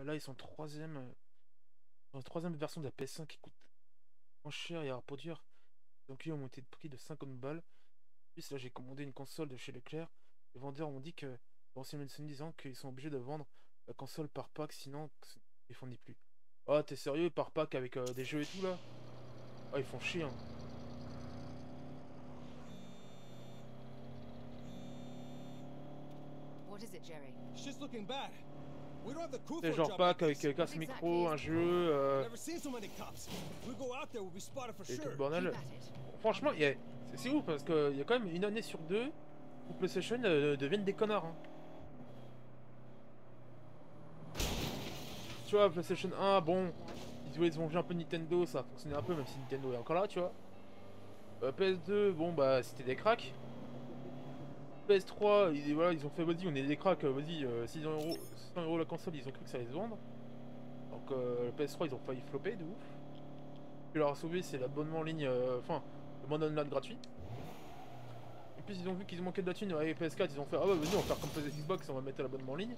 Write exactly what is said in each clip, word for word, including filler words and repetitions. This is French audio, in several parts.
là, ils sont troisième. euh, Dans la troisième version de la P S cinq qui coûte moins cher et à reproduire. Donc, ils ont monté de prix de cinquante balles. En plus, là, j'ai commandé une console de chez Leclerc. Les vendeurs m'ont dit que, dans Sony disant qu'ils sont obligés de vendre la console par pack, sinon, ils fournissent plus. Oh, t'es sérieux, par pack avec euh, des jeux et tout là? Oh, ils font chier, hein. What is it, Jerry? Shit's looking bad. We don't have the crew C'est for a genre job like pack avec this. euh, casse What micro, exactly un is the jeu, euh, Never seen so many cops. If we go out there, we'll be spotted for et tout le sure. bordel. Keep at it. Franchement, il y a- c'est c'est ouf parce qu'il y a quand même une année sur deux où PlayStation euh, deviennent des connards, hein. Tu vois, PlayStation un, bon, ils, ils ont joué un peu Nintendo, ça a fonctionné un peu, même si Nintendo est encore là, tu vois. Euh, P S deux, bon, bah, c'était des cracks. P S trois, ils, voilà, ils ont fait, vas-y, on est des cracks, euh, vas-y, euh, six cents euros, six cents euros la console, ils ont cru que ça allait se vendre. Donc, euh, le P S trois, ils ont failli flopper de ouf. Ce qui leur a sauvé, c'est l'abonnement en ligne, euh, enfin, le mode online gratuit. Et puis, ils ont vu qu'ils manquaient de la thune avec P S quatre, ils ont fait, ah bah, vas-y, on va faire comme faisait Xbox, on va mettre l'abonnement en ligne.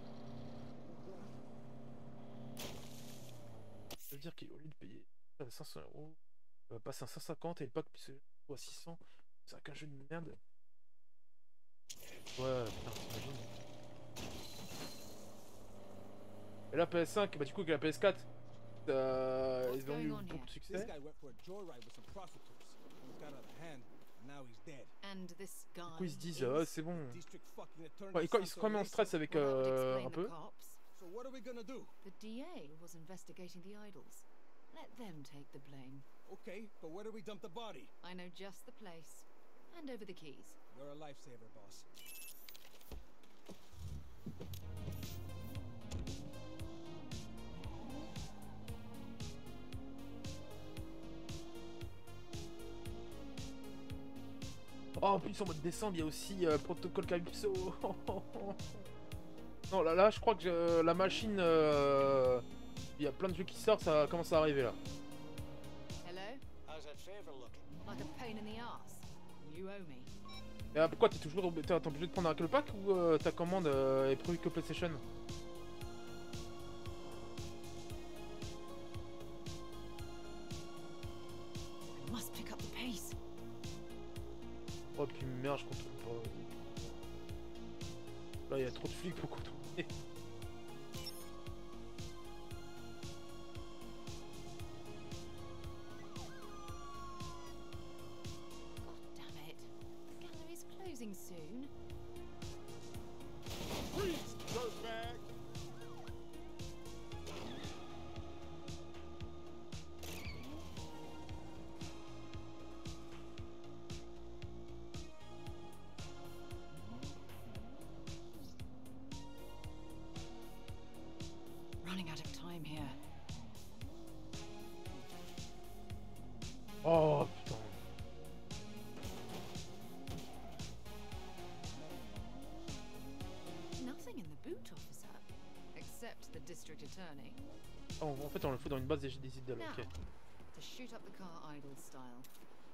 Ça veut dire qu'au lieu de payer cinq cents euros, on va passer à cinq cent cinquante et le pack à six cents. C'est qu'un jeu de merde. Ouais, putain, t'imagines. Et la P S cinq, bah du coup, avec la P S quatre, euh, What's ils ont going eu on here? beaucoup de This succès. guy went for a joyride with some prostitutes. He got out of hand, and now he's dead. And this guy Du coup, ils se disent, is... ah, c'est bon. District fucking attorney Ouais, of et quand ils sont quand même en Santo stress Mesa. avec Well, that would euh, explain un the peu. cops. So what are we gonna do? The D A was investigating the idols. Let them take the blame. Okay, but where do we dump the body? I know just the place. Hand over the keys. You're a lifesaver, boss. Oh, en plus, en mode décembre, il y a aussi euh, Protocol Calypso. Non, là, là, je crois que euh, la machine, euh, il y a plein de jeux qui sortent, ça commence à arriver là. Hello? How's that favor looking? Like a pain in the ass. You owe me. Et euh, pourquoi t'es toujours ob- t'es t'es obligé de prendre un que le pack ou euh, ta commande euh, est prévue que PlayStation? I must pick up the pace. Oh puis merde, je contrôle pas. Là, il y a trop de flics pour contrôler. God damn it. The gallery's closing soon. Freeze, dirtbag! Running out of time here. Oh putain. Nothing in the boot, officer. Except the district attorney. Oh, en fait, on le fout dans une base des, des idoles, Now, ok. to shoot up the car idol style.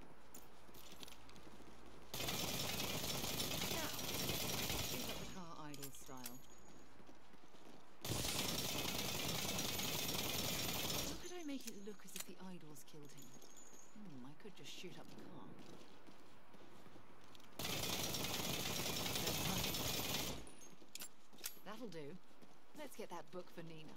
Now, shoot up the car idol style. How could I make it look as if the idols killed him? Hmm, I could just shoot up the car. That'll do. Let's get that book for Nina.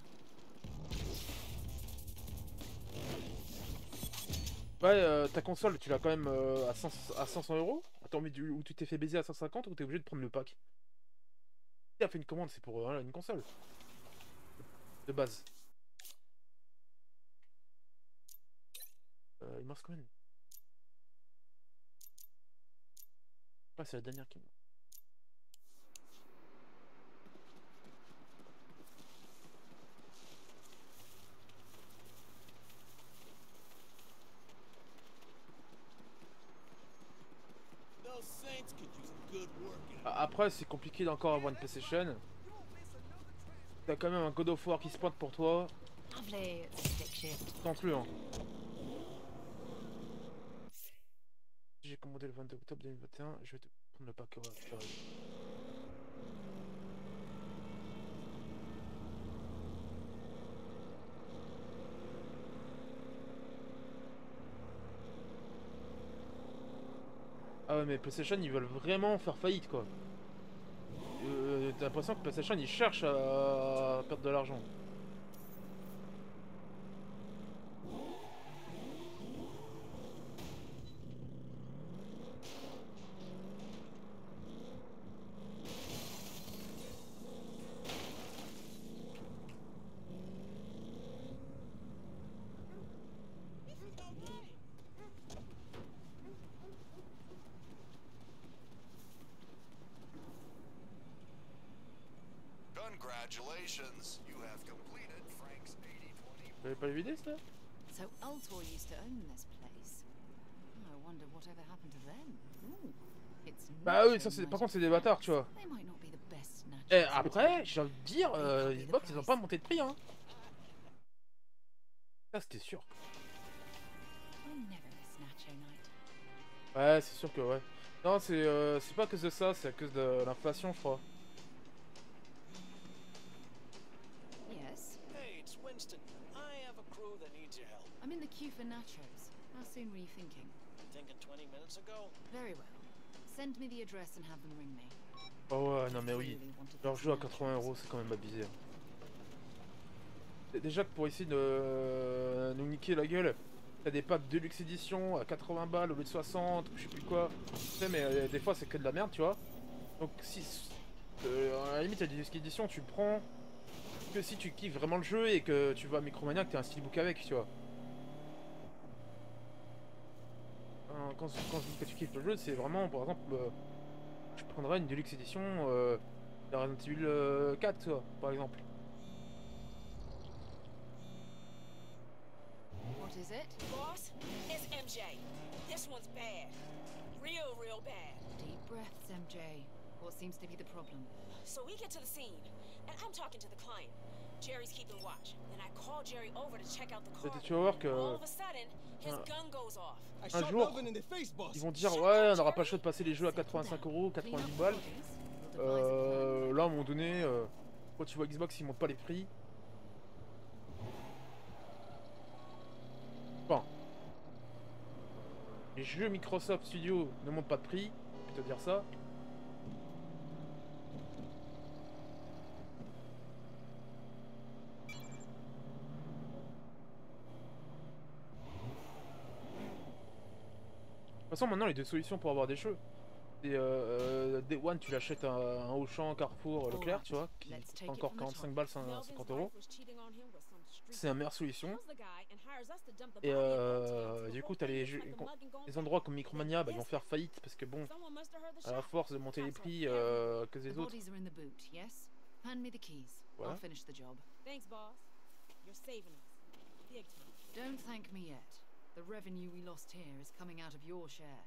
Ouais, euh, ta console, tu l'as quand même euh, à, cent, à cinq cents euros? Attends, mais du, ou tu t'es fait baiser à cent cinquante ou t'es obligé de prendre le pack? Si t'as fait une commande, c'est pour euh, voilà, une console. De base. Euh, il me reste combien? Ah, c'est la dernière qui me... Those saints could use a good workout. Ah, après, c'est compliqué d'encore avoir une PlayStation. T'as quand même un God of War qui se pointe pour toi. Lovely, it's stick shift. Tente-le, hein. J'ai commandé le vingt-deux octobre deux mille vingt et un, je vais te prendre le pack. Ouais, Ouais, mais PlayStation, ils veulent vraiment faire faillite, quoi. Euh, T'as l'impression que PlayStation, ils cherchent à perdre de l'argent. Congratulations, you have completed Frank's eighty twenty. Vous avez pas les vidéos, ça? So Ultor used to own this place. I wonder whatever happened to them. Ooh, it's Bah oui, nacho ça c'est. Par night contre, c'est at des bâtards, Frank's. tu vois. They might not be the best nachos Et in après, town. j'ai envie de dire, euh, Xbox, ils ont pas monté de prix, hein. Ça, c'était sûr. We'll never miss nacho night. Ouais, c'est sûr que ouais. Non, c'est euh, c'est pas à cause de ça, c'est à cause de l'inflation, je crois. Yes, Hey, it's Winston. I have a crew that needs your help. I'm in the queue for nachos. How soon were you thinking? Thinking twenty minutes ago? Very well. Send me the address and have them ring me. Oh ouais, non mais oui. Really wanted Leur those jeu à nachos. quatre-vingts euros, c'est quand même abusé. hein. D- Déjà que pour essayer de euh, nous niquer la gueule, t'as des packs Deluxe Edition à quatre-vingts balles au lieu de soixante, ou je sais plus quoi. Tu sais, mais euh, des fois c'est que de la merde, tu vois. Donc si, euh, à la limite, la Deluxe Edition, tu prends que si tu kiffes vraiment le jeu et que tu vas à Micromania, que t'as un steelbook avec, tu vois. Hein, Quand, quand je dis que tu kiffes le jeu, c'est vraiment, par exemple, euh, je prendrais une Deluxe Edition euh, de Resident Evil euh, quatre, tu vois, par exemple. What is it? Boss, it's M J. This one's bad. Real, real bad. Deep breaths, M J. What seems to be the problem? So we get to the scene, and I'm talking to the client. Jerry's keeping watch. Then I call Jerry over to check out the car. Tu vas voir que All of a sudden, his un- gun goes off. I Un shot jour, Melvin in the face, boss. ils vont dire ouais, on n'aura pas le choix de passer les jeux à quatre-vingt-cinq euros, Clean quatre-vingt-dix up balles. bodies. We'll devise a plan. Euh, là, à un moment donné, euh, quand tu vois Xbox, ils montent pas les prix. Enfin, les jeux Microsoft Studio ne montent pas de prix, je peux te dire ça. De toute façon, maintenant, les deux solutions pour avoir des jeux. C'est euh, euh, Day One, tu l'achètes à un Auchan, Carrefour, Leclerc, tu vois, qui Let's coûte take it encore from the quarante-cinq top. balles, cinquante euros. C'est la meilleure solution. Et euh, du coup, t'as les, jeux- les endroits comme Micromania, bah, ils vont faire faillite parce que bon, à la force de monter les prix euh, que The les autres. bodies are in the boot, yes? Hand me the keys. Voilà. I'll finish the job. Thanks, boss. You're saving us. Big time. Don't thank me yet. The revenue we lost here is coming out of your share.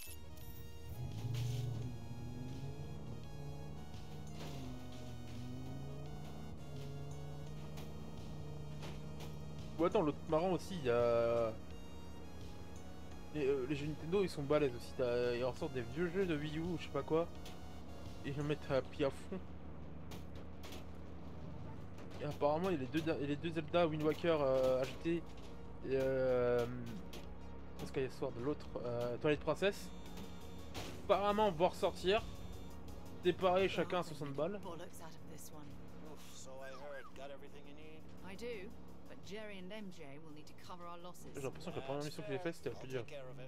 Ou attends, l'autre marrant aussi, il y a. Les, euh, les jeux Nintendo ils sont balèzes aussi. T'as- Ils ressortent des vieux jeux de Wii U ou je sais pas quoi. Et ils le mettent à prix à fond. Et apparemment, il y a les deux, da- les deux Zelda Wind Waker euh, achetés. Et euh. Skyward Sword, l'autre, euh, Twilight Princess. Apparemment, vont ressortir. Séparés chacun à soixante balles. Bollocks out of this one. Oof, so I heard. Got everything you need? I do, but Jerry and M J will need to cover our losses. J'ai l'impression que la première mission que j'ai faite c'était la I'll plus dure. take care of it.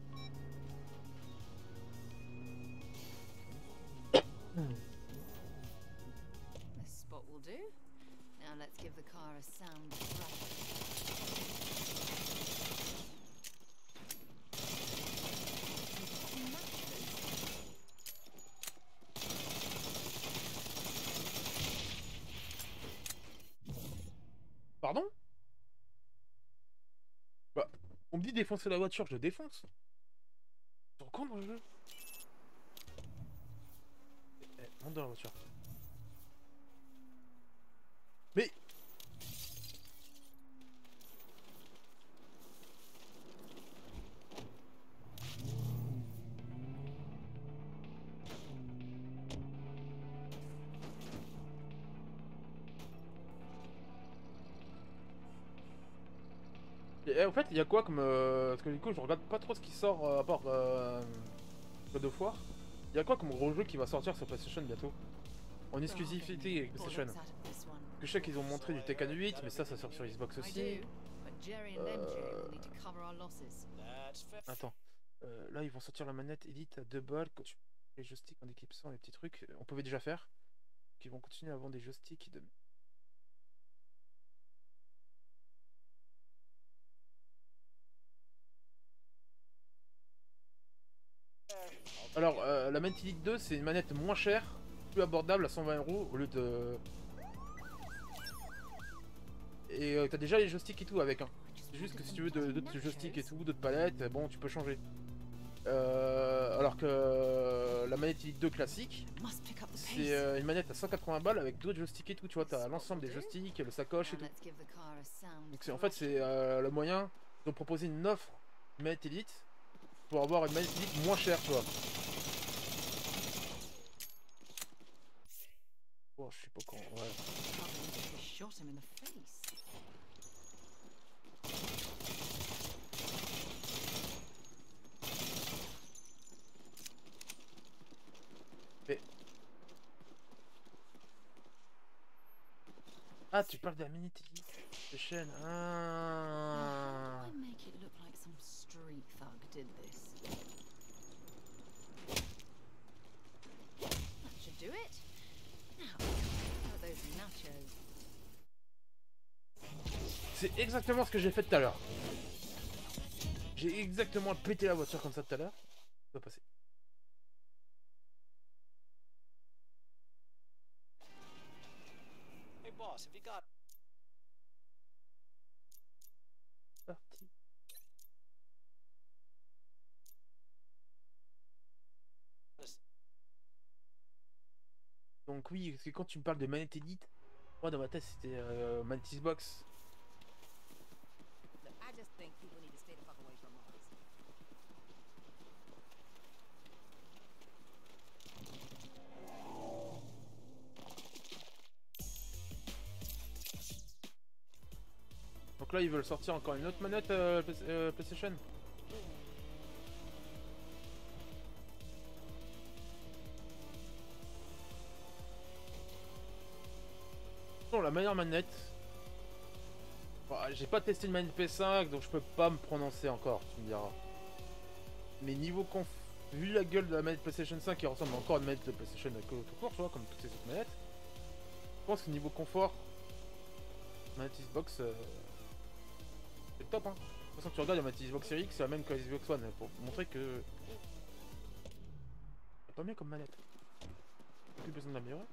This spot will do. Now let's give the car a sound throttle. Pardon? Bah, on me dit défoncer la voiture, je défonce. C'est con dans le jeu. Eh, eh, monte dans la voiture. Mais... Et, eh, en fait, il y a quoi comme... euh, Parce que du coup, je regarde pas trop ce qui sort euh, à part... Euh... God of War. Il y a quoi comme gros jeu qui va sortir sur PlayStation bientôt? En exclusivité avec Good PlayStation. looks out of this one. Que je sais qu'ils ont montré du Tekken huit, mais ça, ça sort sur Xbox I aussi. do, but Jerry and M J will need to cover our losses. That's fair. Attends, euh, là ils vont sortir la manette Elite à deux balles. Quand tu les joysticks en équipant les petits trucs, on pouvait déjà faire. Donc ils vont continuer à vendre des joysticks de. Alors, euh, la manette Elite deux, c'est une manette moins chère, plus abordable à cent vingt euros au lieu de. Et euh, t'as déjà les joysticks et tout avec. Hein. C'est juste que si tu veux de- d'autres joysticks et tout, d'autres palettes, bon, tu peux changer. Euh, alors que euh, la manette Elite deux classique, Must pick up the c'est pace. euh, une manette à cent quatre-vingts balles avec d'autres joysticks et tout. Tu vois, t'as l'ensemble des joysticks, le sacoche et Now tout. let's give the car a sound Donc c'est en fait c'est euh, le moyen de proposer une offre manette Elite pour avoir une manette Elite moins chère, tu vois. Oh, je sais pas quand. Ouais. Probably just shot him in the face. Mais... Ah, tu parles de la manette Elite de chaîne. Ah. How do I make it look like some street thug did this? That should do it. Now, how are those nachos? C'est exactement ce que j'ai fait tout à l'heure. J'ai exactement pété la voiture comme ça tout à l'heure. Ça va passer. Hey, boss, have you got Parti. this? Donc oui, parce que quand tu me parles de manette Elite, moi dans ma tête c'était euh, manette Xbox. Look, I just think people need to stay the fuck away from Mars. Donc là ils veulent sortir encore une autre manette euh, Play- euh, PlayStation. Bon, la meilleure manette. Bon, j'ai pas testé une manette P cinq donc je peux pas me prononcer encore, tu me diras. Mais niveau conf... Vu la gueule de la manette PlayStation cinq qui ressemble encore à une manette de PlayStation tout court, tu vois, comme toutes ces autres manettes. Je pense que niveau confort, manette Xbox, euh, c'est le top hein. De toute façon tu regardes la manette Xbox Series X, c'est la même que la Xbox One, pour montrer que... C'est pas bien comme manette. Plus besoin de l'améliorer.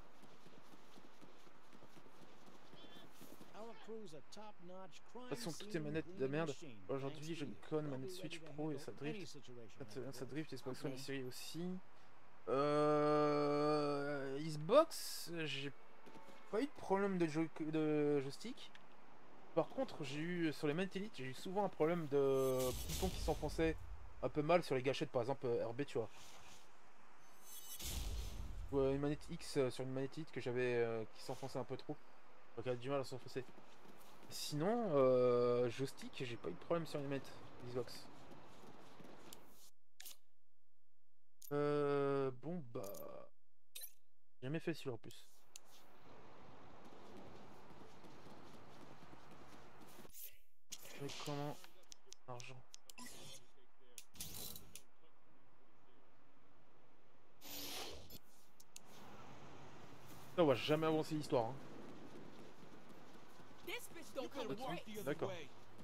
Our crew's a top-notch crime De toute façon, toutes ces scene manettes de green merde. machine. Aujourd'hui, j'ai une Thanks to conne you. manette We'll be Switch ready to Pro et handle ça any drift. situation Ça, like ça this. drift, Xbox One Ok. série aussi. Euh... Xbox, j'ai pas eu de problème de, joy de joystick. Par contre, j'ai eu sur les manettes Elite, j'ai eu souvent un problème de boutons qui s'enfonçaient un peu mal sur les gâchettes, par exemple euh, R B, tu vois. Ou euh, une manette X euh, sur une manette Elite que j'avais euh, qui s'enfonçait un peu trop. Donc elle a du mal à s'enfoncer. Sinon, euh, joystick, j'ai pas eu de problème sur les manettes Xbox. Euh, bon bah, j'ai jamais fait celui-là en plus. Mais comment argent? Ça, on va jamais avancer l'histoire. Hein. This bitch You don't come could've right. walked the other D'accord. way.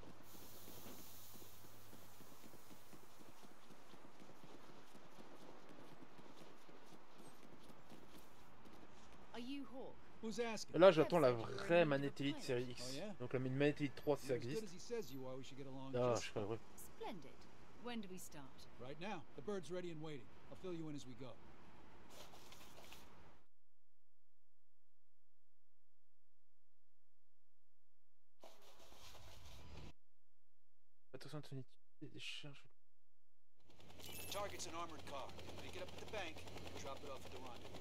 Are you Hawk? Who's asking? Et là, j'attends la vraie manette Elite série X. Oh, yeah? Donc la manette Elite trois si ça You're as good existe. as he says you are. We should get along Ah, just je serais heureux. Splendid. When do we start? right now. The bird's ready and waiting. I'll fill you in as we go. Attention, Anthony, des charges. The target's an armored car. Pick it up at the bank and drop it off at the rendezvous.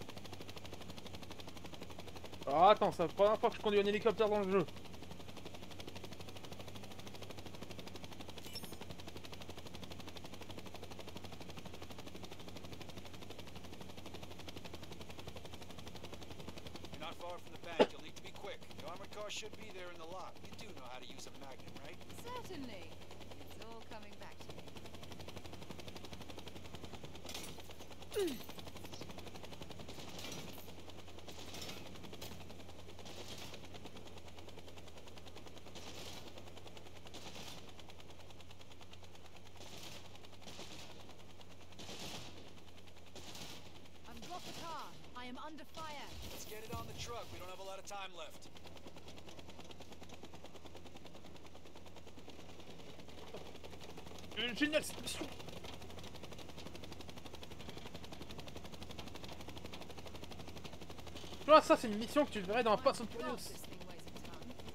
Ah, attends, c'est la première fois que je conduis un hélicoptère dans le jeu. the bank, you'll need to be quick. The armored car should be there in the lot. You do know how to use a magnet, right? Certainly. It's all coming back to me. I've got the car. I am under fire. Let's get it on the truck. We don't have a lot of time left. Euh, Génial cette mission. Tu vois, ça c'est une mission que tu verrais dans un Fast and Furious. This thing weighs a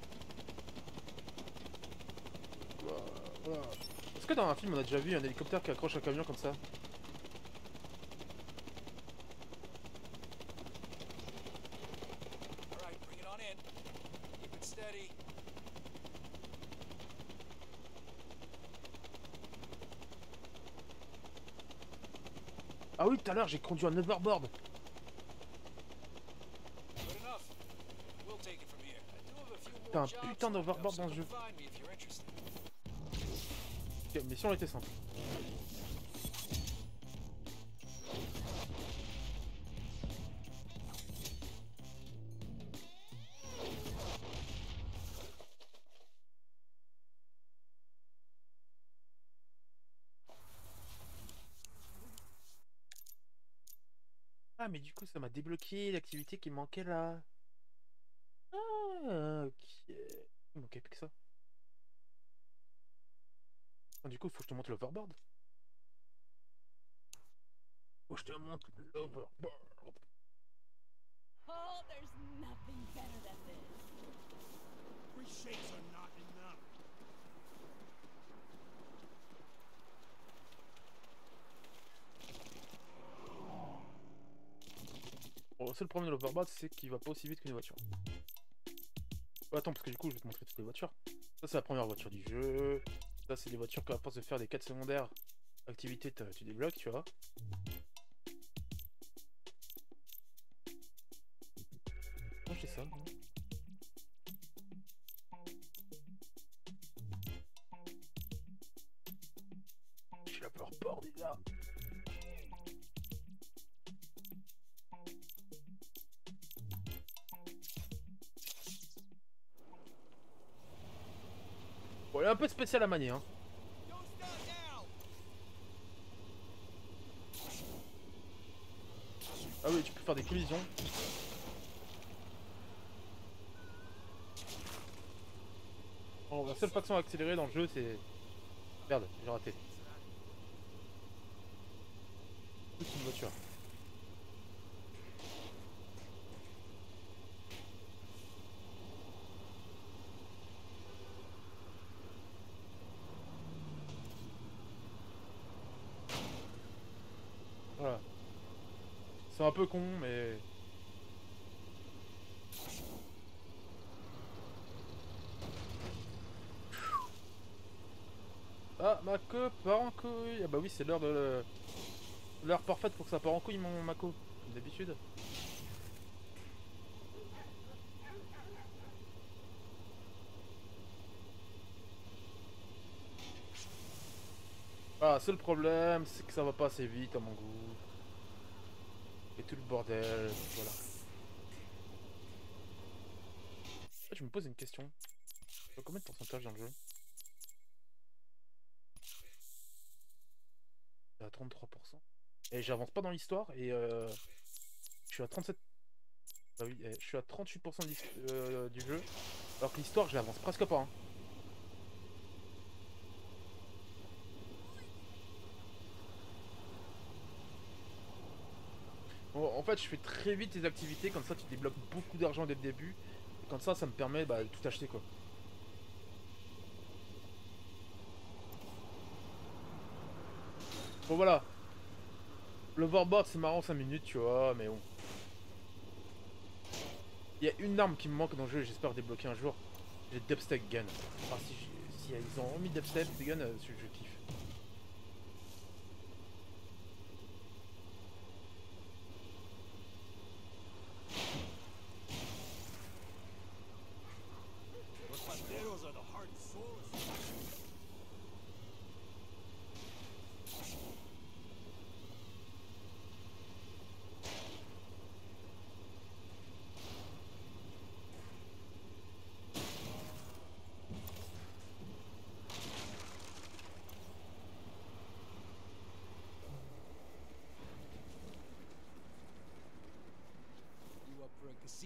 ton. Voilà, voilà. Est-ce que dans un film on a déjà vu un hélicoptère qui accroche un camion comme ça? All right, bring it on in. Keep it steady. Ah oui, tout à l'heure j'ai conduit un hoverboard. Good enough. We'll take it from here. I do have a few more T'as un jobs putain lined up, d'overboard so dans le come jeu. find me if you're interested. Ok, mission était simple. Ah mais du coup ça m'a débloqué l'activité qui manquait là. Ah ok. Il manquait plus que ça. Ah, du coup faut que je te montre l'overboard. Faut que je te montre l'overboard. Oh, there's nothing better than this. Three shakes are not enough. Bon, le seul problème de l'overboard c'est qu'il va pas aussi vite qu'une voiture. Oh, attends parce que du coup je vais te montrer toutes les voitures. Ça c'est la première voiture du jeu. Ça c'est les voitures qu'à force de faire des quêtes secondaires, activités tu débloques tu vois. Non j'ai ça. J'ai la peur bord déjà. Bon, elle est un peu spéciale à manier hein. Ah oui, tu peux faire des collisions. Bon, la seule façon à accélérer dans le jeu, c'est... Merde, j'ai raté. C'est une voiture. Voilà. C'est un peu con, mais... Ah, ma queue part en couille. Ah bah oui, c'est l'heure de... L'heure parfaite pour que ça part en couille, mon Mako. Comme d'habitude. Ah, seul problème, c'est que ça va pas assez vite à mon goût. Et tout le bordel, voilà. Ah, je me pose une question. Il y a combien de pourcentage dans le jeu? À trente-trois pour cent. Et j'avance pas dans l'histoire et euh, je suis à trente-sept. Bah oui, je suis à trente-huit pour cent euh, du jeu. Alors que l'histoire, je l'avance presque pas. Hein. Bon, en fait, je fais très vite les activités, comme ça tu débloques beaucoup d'argent dès le début. Et comme ça, ça me permet bah, de tout acheter quoi. Bon voilà. L'overboard c'est marrant cinq minutes tu vois, mais bon. Il y a une arme qui me manque dans le jeu et j'espère débloquer un jour. J'ai Dubstep Gun. Alors si, si ils ont remis Dubstep Gun, euh, je, je kiffe.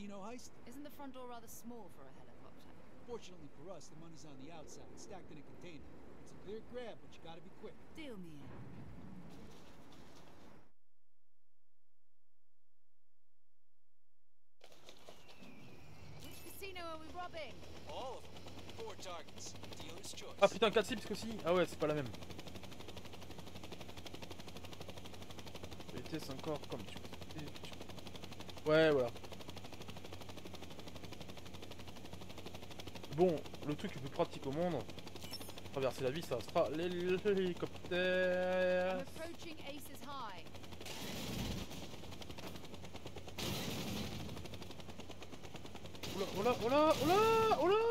casino heist? Isn't the front door rather small for a helicopter? Fortunately for us, the money's on the outside, stacked in a container. It's a clear grab, but you gotta be quick. Deal me in. Which casino are we robbing? All of them. Four targets. Dealer's choice. Ah putain, quatre cibles aussi. Ah ouais, c'est pas la même. Vitesse encore comme tu... Ouais, voilà. Bon, le truc le plus pratique au monde, traverser la vie, ça sera l'hélicoptère. I'm approaching Aces High. Oula, oula, oula, oula, oula.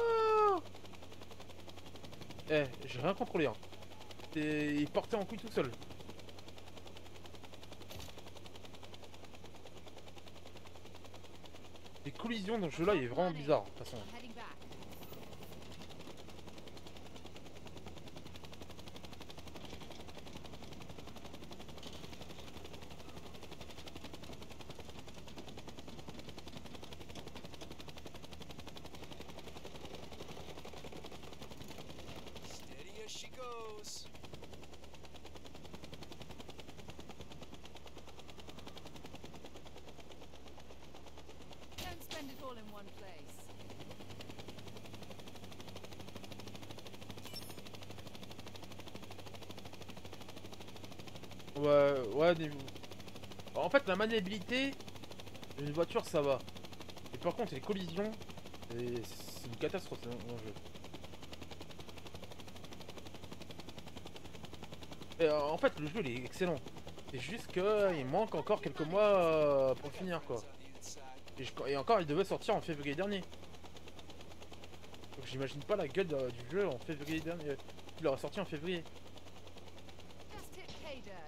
Eh, j'ai rien contrôlé, hein. Et il partait en couille tout seul. Les collisions dans ce jeu là il est vraiment bizarre de toute façon. Heading back. Steady as she goes. Don't spend it all in one place. Ouais, ouais, niveau... En fait la maniabilité d'une voiture ça va. Et par contre les collisions, c'est c'est une catastrophe dans le jeu. Et, euh, en fait le jeu il est excellent. C'est juste que il manque encore quelques mois euh, pour finir quoi. Et, je- et encore il devait sortir en février dernier. Donc j'imagine pas la gueule de- du jeu en février dernier. Il aurait sorti en février. Just hit pay dirt.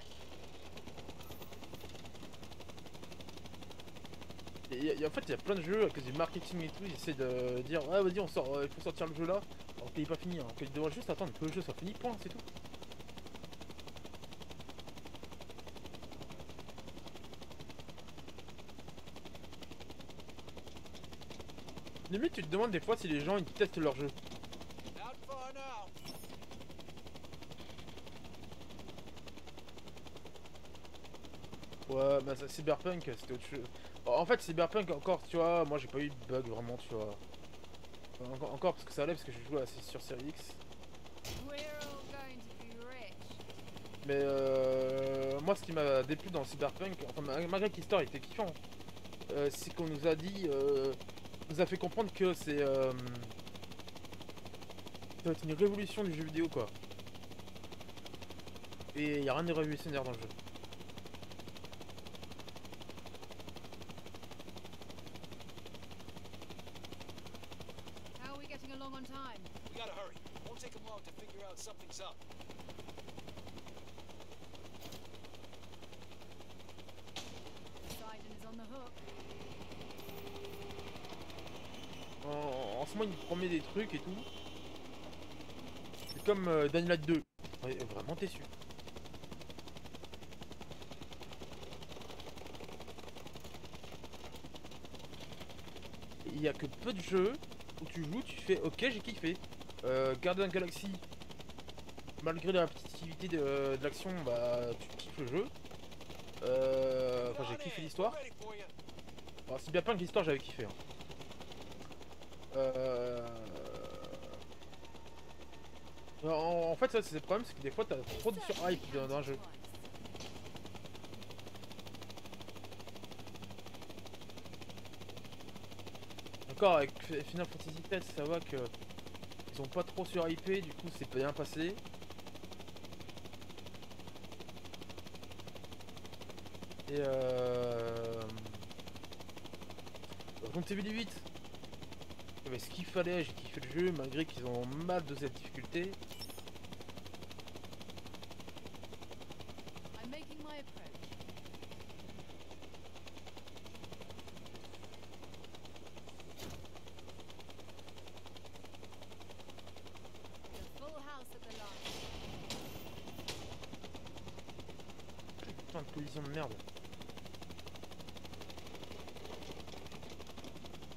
Et y a- y a- en fait il y a plein de jeux à cause du marketing et tout, ils essaient de dire ouais vas-y on sort, euh, il faut sortir le jeu là, alors qu'il est pas fini, hein. Qu'il devrait juste attendre que le jeu soit fini, point, c'est tout. Limite tu te demandes des fois si les gens ils testent leur jeu. Not far now. Ouais bah ça, Cyberpunk c'était autre chose. En fait Cyberpunk encore tu vois, moi j'ai pas eu de bug vraiment tu vois. Encore, encore parce que ça allait parce que j'ai joué assez sur Series X. We're all going to be rich. Mais euh, moi ce qui m'a déplu dans Cyberpunk, enfin ma- malgré que l'histoire était kiffant, euh, c'est qu'on nous a dit, euh, nous a fait comprendre que c'est euh, ça va être une révolution du jeu vidéo quoi. Et il n'y a rien de révolutionnaire dans le jeu. How are we getting along on time? We gotta hurry. Won't take them long to figure out something's up. Poseidon is on the hook. En, en ce moment il me promet des trucs et tout. C'est comme euh, Dying Light deux. Ouais, vraiment déçu. Il y a que peu de jeux où tu joues, tu fais ok j'ai kiffé. Euh, Guardian Galaxy, malgré la répétitivité de, de l'action, bah tu kiffes le jeu. Euh, Enfin j'ai kiffé l'histoire. Ready for you. Bon, c'est bien plein que l'histoire j'avais kiffé. Hein. Euh... En, en fait ça c'est le problème, c'est que des fois t'as trop de surhype dans, dans un jeu. Encore avec F- Final Fantasy sept ça va que ils ont pas trop surhypé, du coup c'est bien passé. Et euh... Resident Evil huit, il y avait ce qu'il fallait, j'ai kiffé le jeu malgré qu'ils ont mal dosé la difficulté. I'm making my approach. The full house at the launch. Putain de collision de merde.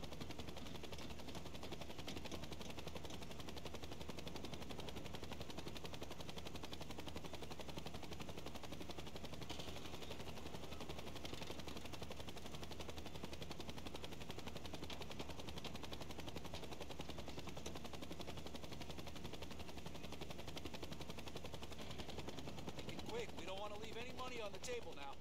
leave any money on the table now.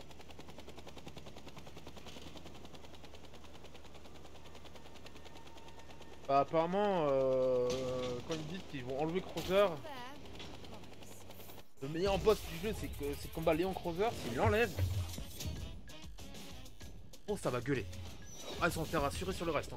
Bah apparemment, euh, quand ils disent qu'ils vont enlever Krauser, There. Promise. le meilleur boss du jeu c'est que c'est le combat Léon Krauser, s'il l'enlève, oh ça va gueuler. Ah ils sont fait rassurer sur le reste. Hein.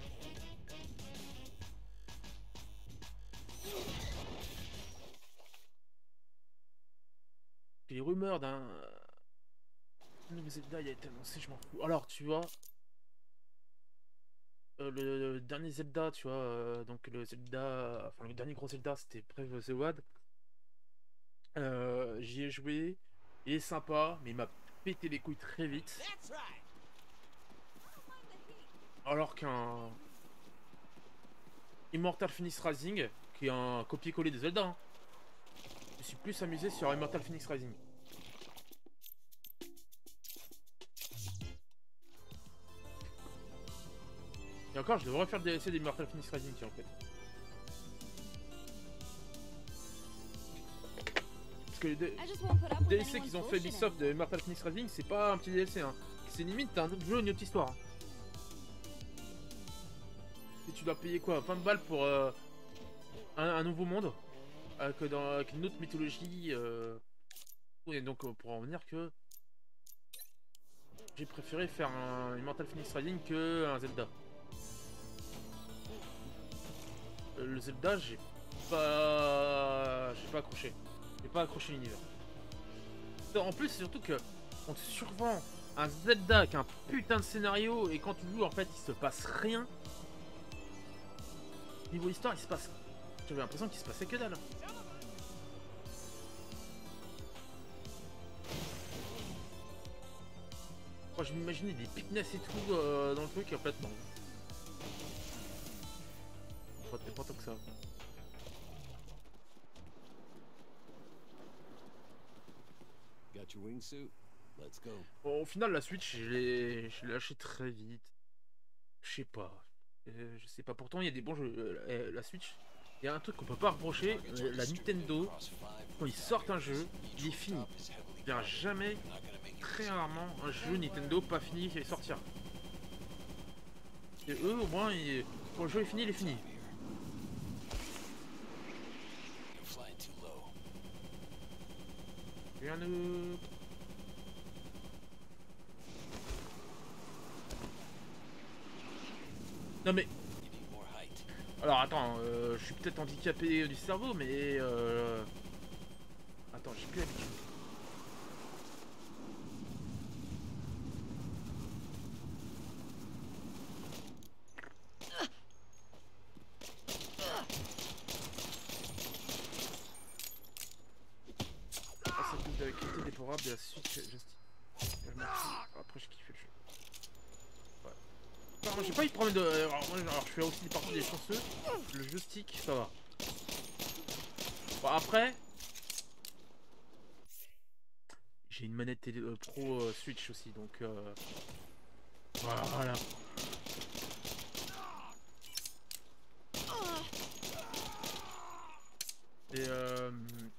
Les rumeurs d'un nouveau Zelda il a été annoncé, je m'en fous. Alors tu vois, euh, le, le dernier Zelda, tu vois, euh, donc le Zelda, enfin le dernier gros Zelda c'était Breath of the Wild. Euh, j'y ai joué, il est sympa, mais il m'a pété les couilles très vite. That's right. Alors qu'un Immortal Phoenix Rising, qui est un copier-coller de Zelda, hein. Je me suis plus amusé sur Immortal Phoenix Rising. Et encore, je devrais faire le D L C d'Immortal Phoenix Rising, tiens, en fait. Parce que les D- I just won't put up with D L C anyone's qu'ils ont fait bullshit Ubisoft de Immortal Phoenix Rising, c'est pas un petit D L C, hein. C'est limite un autre jeu, une autre histoire. Hein. Et tu dois payer quoi, vingt balles pour euh, un, un nouveau monde avec, dans, avec une autre mythologie. Euh... Et donc euh, pour en venir que j'ai préféré faire un Immortal Phoenix Rising que un Zelda. Euh, le Zelda, j'ai pas, j'ai pas accroché, j'ai pas accroché l'univers. En plus, c'est surtout que on te survend un Zelda avec un putain de scénario et quand tu joues, en fait, il se passe rien. Niveau histoire, il se passe. J'avais l'impression qu'il se passait que dalle. Moi, je m'imaginais des pickness et tout euh, dans le truc, et en fait, non. Pas, pas tant que ça. Got your wingsuit? Let's go. Bon, au final, la Switch, je l'ai je l'ai lâché très vite. Je sais pas. Euh, je sais pas. Pourtant, il y a des bons jeux. Euh, la Switch, il y a un truc qu'on peut pas reprocher. euh, La Nintendo, quand ils sortent un jeu, il est fini. Il n'y a jamais, très rarement, un jeu Nintendo pas fini et sortir. Et eux, au moins, ils... quand le jeu est fini, il est fini. Rien de... Non mais... Alors attends, euh, je suis peut-être handicapé du cerveau, mais... Euh... Attends, j'ai plus l'habitude. Ah, ça plus avec l'été déplorable de la suite, juste... Après, je kiffe le jeu. Ouais. Non, moi j'ai pas eu de problème de. Alors, moi, alors, je fais aussi partie des chanceux. Le joystick, ça va. Bon, après. J'ai une manette télé, euh, pro euh, Switch aussi, donc. Euh... Voilà. voilà. Et euh...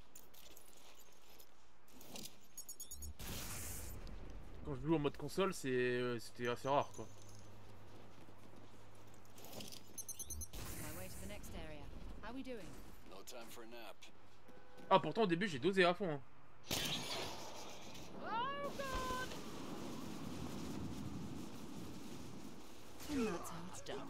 quand je joue en mode console, c'est euh, c'était assez rare quoi. My way to the next area. How we doing? No time for a nap. Ah pourtant au début j'ai dosé à fond. Hein. Oh God! And that's how it's done.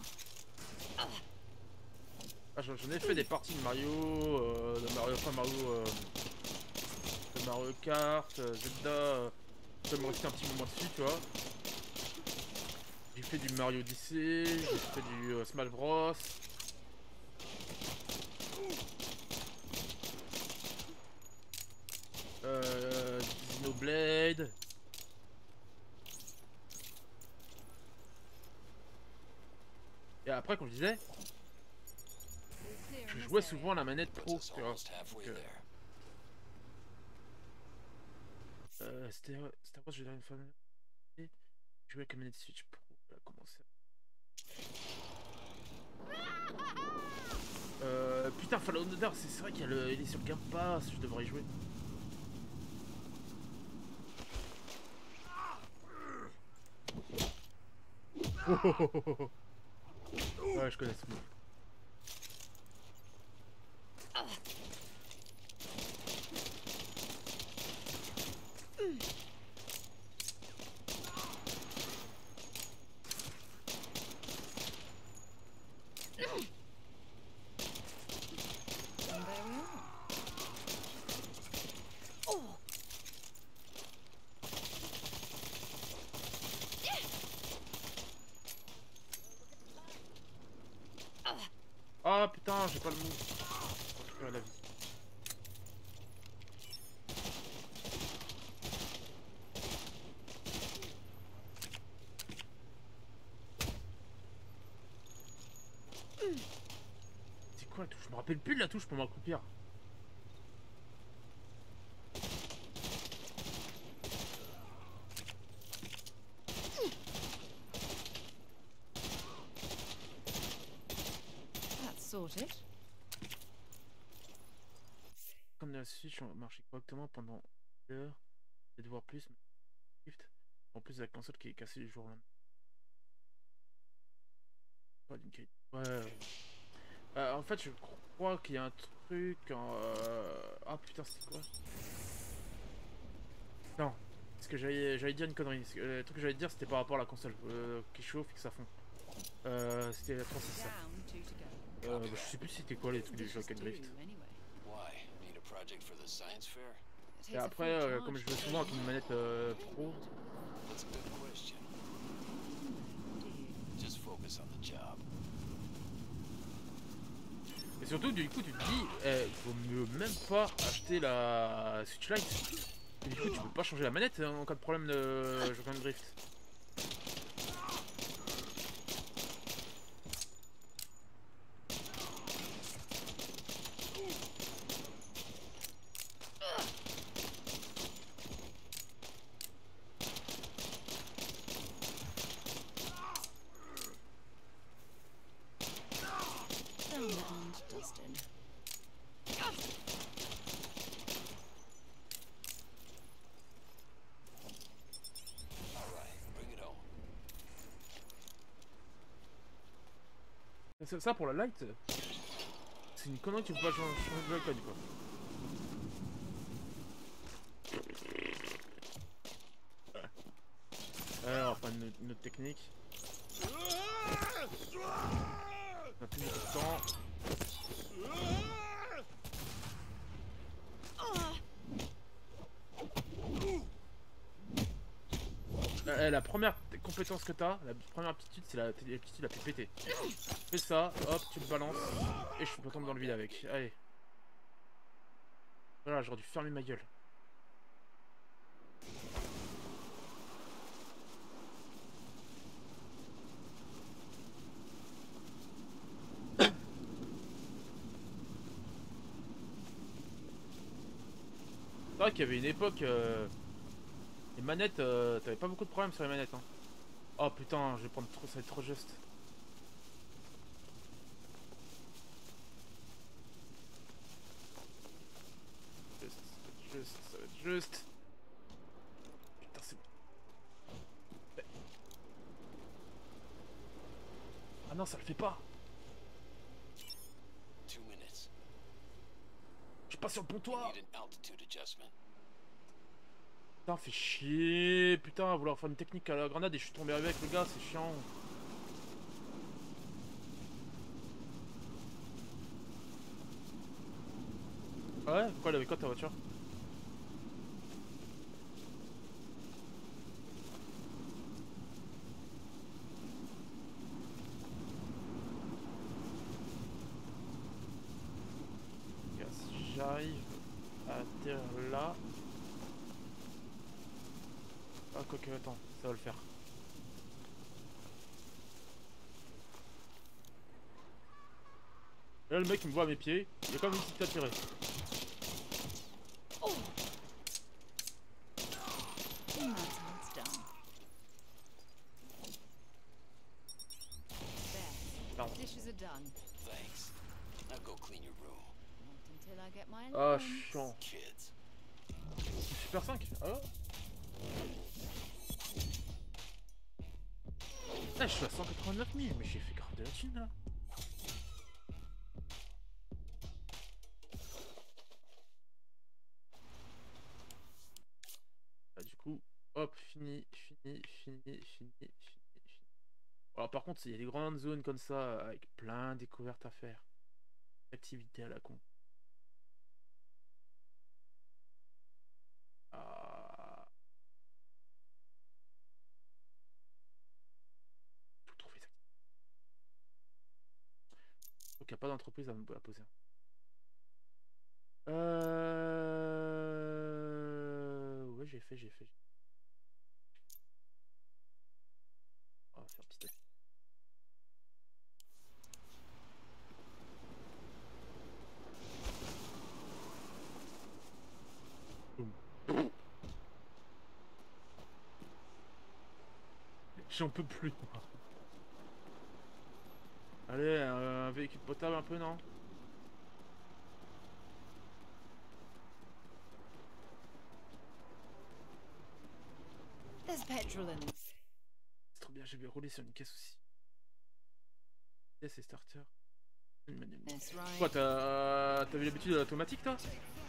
Ah, j'en ai fait des parties de Mario, euh, de Mario, enfin Mario, euh, de Mario Kart, euh, Zelda. Euh, ça me restait un petit moment dessus, tu vois. J'ai fait du Mario Odyssey, j'ai fait du euh, Smash Bros. Euh, Xenoblade. Et après, comme je disais, je jouais souvent à la manette pro, tu vois. Donc, euh, euh, c'était Star Wars, j'ai une fois joué avec la manette Switch Pro, elle a commencé. Euh, putain, Fallen Order, c'est vrai qu'il est sur le Game Pass, je devrais y jouer. Oh, oh, oh, oh, oh. Ouais, je connais ce move. And there we are. Oh! Ah putain, j'ai pas le move. Faut récupérer la vie. C'est quoi la touche? Je me rappelle plus de la touche pour m'accroupir. That's sorted. Comme la Switch marchait correctement pendant l'heure et de voir plus, mais Shift, en plus de la console qui est cassée du jour au lendemain. Pas d'une qualité. Ouais. ouais. Euh, en fait, je crois qu'il y a un truc en. Euh... Ah putain, c'est quoi? Non, parce que j'allais j'allais dire une connerie. Euh, Le truc que j'allais dire, c'était par rapport à la console euh, qui chauffe et que ça fond. Euh, c'était la trois cent six. Down, two to go. Euh, bah, je sais plus c'était quoi les trucs du jeu Just avec two, Drift. anyway. Why? Need a project for the science fair? It Et takes a après, full euh, charge comme je to veux souvent avec une manette euh, pro, That's a good question. do you? Just focus on the job. et surtout du coup tu te dis, eh, vaut mieux même pas acheter la Switch Lite. Et du coup tu peux pas changer la manette hein, en cas de problème de Joy-Con Drift. Done and dusted. Alright, bring it home. Ça, ça pour la Lite, c'est une connerie que tu peux pas changer changer de Joy-Con quoi. Ouais, on va prendre une, une autre technique. On a plus beaucoup de temps. Euh, la première compétence que t'as, la première aptitude, c'est la- l'aptitude la plus pétée. Fais ça, hop, tu le balances, et je tombe dans le vide avec. Allez. Voilà, j'aurais dû fermer ma gueule. C'est vrai qu'il y avait une époque, euh, les manettes, euh, t'avais pas beaucoup de problèmes sur les manettes. Hein. Oh putain, je vais prendre trop, ça va être trop juste. Juste, ça va être juste, ça va être juste. Putain, c'est bon. Ouais. Ah non, ça le fait pas. Two minutes. Je suis pas sur le You pontoir. need an altitude adjustment. Putain, fait chier. Putain, vouloir faire une technique à la grenade et je suis tombé avec le gars, c'est chiant. Ah ouais? Pourquoi elle avait quoi ta voiture? Gars, si j'arrive à atterrir là. Ah, quoique, attends, ça va le faire. Là, le mec il me voit à mes pieds, il est comme une petite attirée. And that's how it's done. There. Pardon. Dishes are done. Thanks. Now go clean your room. Not until I get my Ah, allowance. chiant. Kids. Super cinq. Ah ouais. Là, je suis à cent quatre-vingt-neuf mille, mais j'ai fait grave de la thune là. Bah, du coup, hop, fini, fini, fini, fini, fini, fini. Alors, par contre, il y a des grandes zones comme ça avec plein de découvertes à faire. Activités à la con. Ah. Tout trouver ça. Donc, il n'y a pas d'entreprise à me à poser. Euh... Ouais, j'ai fait, j'ai fait. On va faire petit à petit. J'en peux plus. Allez, euh, un véhicule potable un peu, non? There's petrol in. C'est trop bien, j'ai bien roulé sur une caisse aussi. Caisse et starter. That's right. Quoi, t'as vu l'habitude de l'automatique, toi?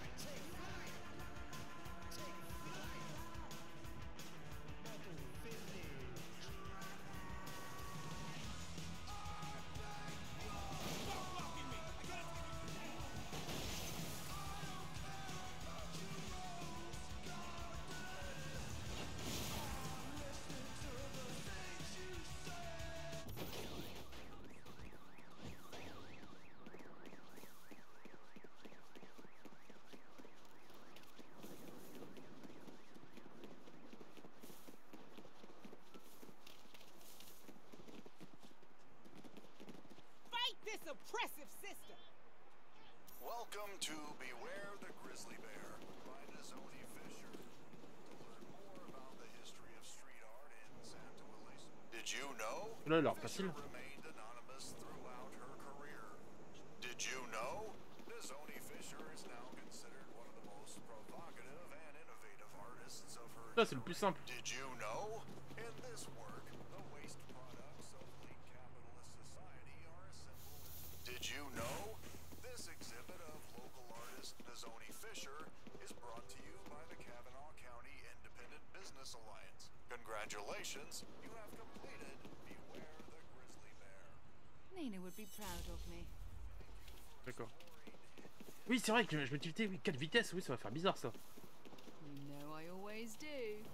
This oppressive system. Welcome to Beware the Grizzly Bear by Nizoni Fisher. To learn more about the history of street art in Santa Elisa. Did you know Là, alors, Fisher facile. remained anonymous throughout her career? Did you know Nizoni Fisher is now considered one of the most provocative and innovative artists of her Là, c'est le plus simple. Did you know in this work the waste products of late capitalist society are assembled? Did you know this exhibit of local artist Nizoni Fisher is brought to you by the Kavanaugh County Independent Business Alliance? Congratulations, you have completed Beware the Grizzly Bear. Nina would be proud of me. D'accord. Oui, c'est vrai que je me tiltais, oui, quatre vitesses, oui, ça va faire bizarre ça. You know I always do.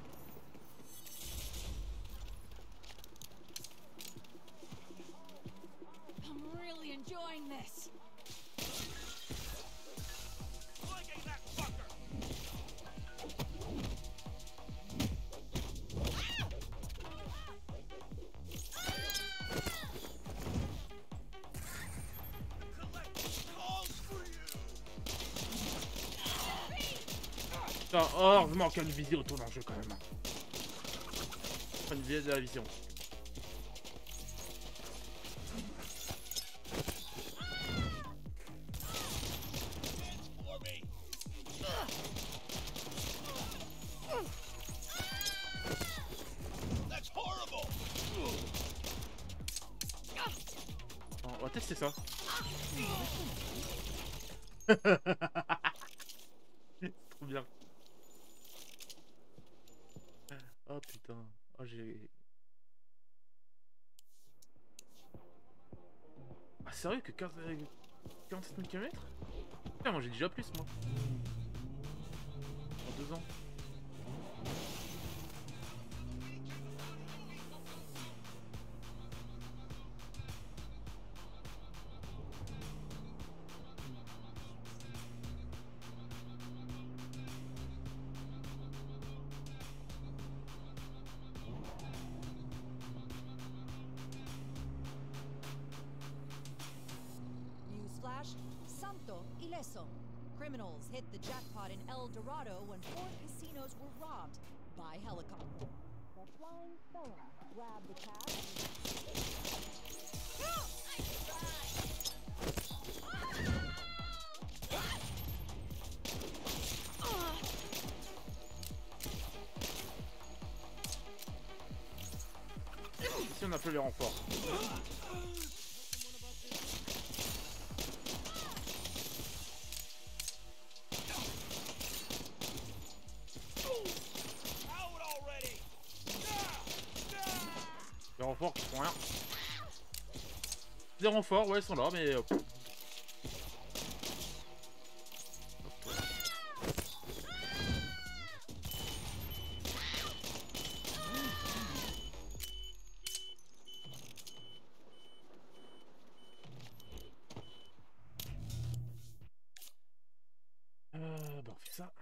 I'm really enjoying this. Slugging that fucker! Putain, oh, heureusement qu'il y a une visée autour d'un jeu quand même. Pas une visée de la vision. That's horrible! Bon, on va tester ça. C'est trop bien. Oh putain. Oh j'ai... Ah sérieux que quinze... quarante-sept mille kilomètres? Putain moi j'ai déjà plus moi. En deux ans. Newsflash, Santo Ileso. Criminals hit the jackpot in El Dorado when four casinos were robbed by helicopter. The flying felon grabbed the cash. Ici on on appelle les renforts. Les renforts qui font rien. Des renforts, ouais, ils sont là, mais... Euh... Euh, bah on fait ça.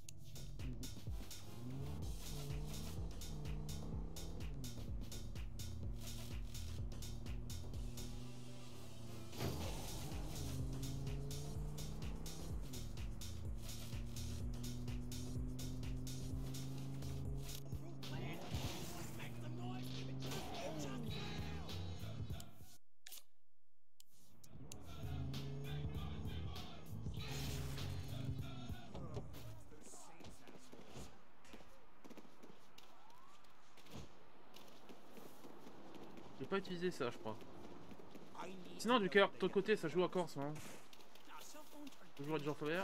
J'ai pas utilisé ça, je crois. Sinon, du cœur, de ton côté, ça joue à Corse, hein. Ça joue à Jean Faber.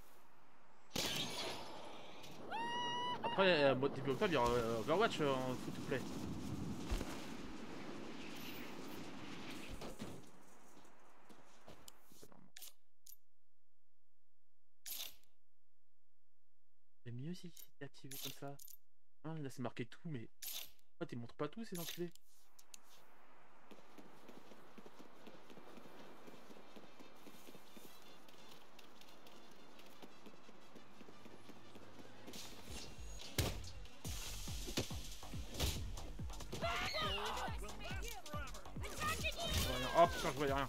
Après, euh, mode début octobre, il y aura euh, Overwatch euh, en free to play. C'est mieux si c'est activé comme ça. Hein, là, c'est marqué tout, mais. Ah, tu montres pas tout, ces enculés. Oh putain, je voyais rien.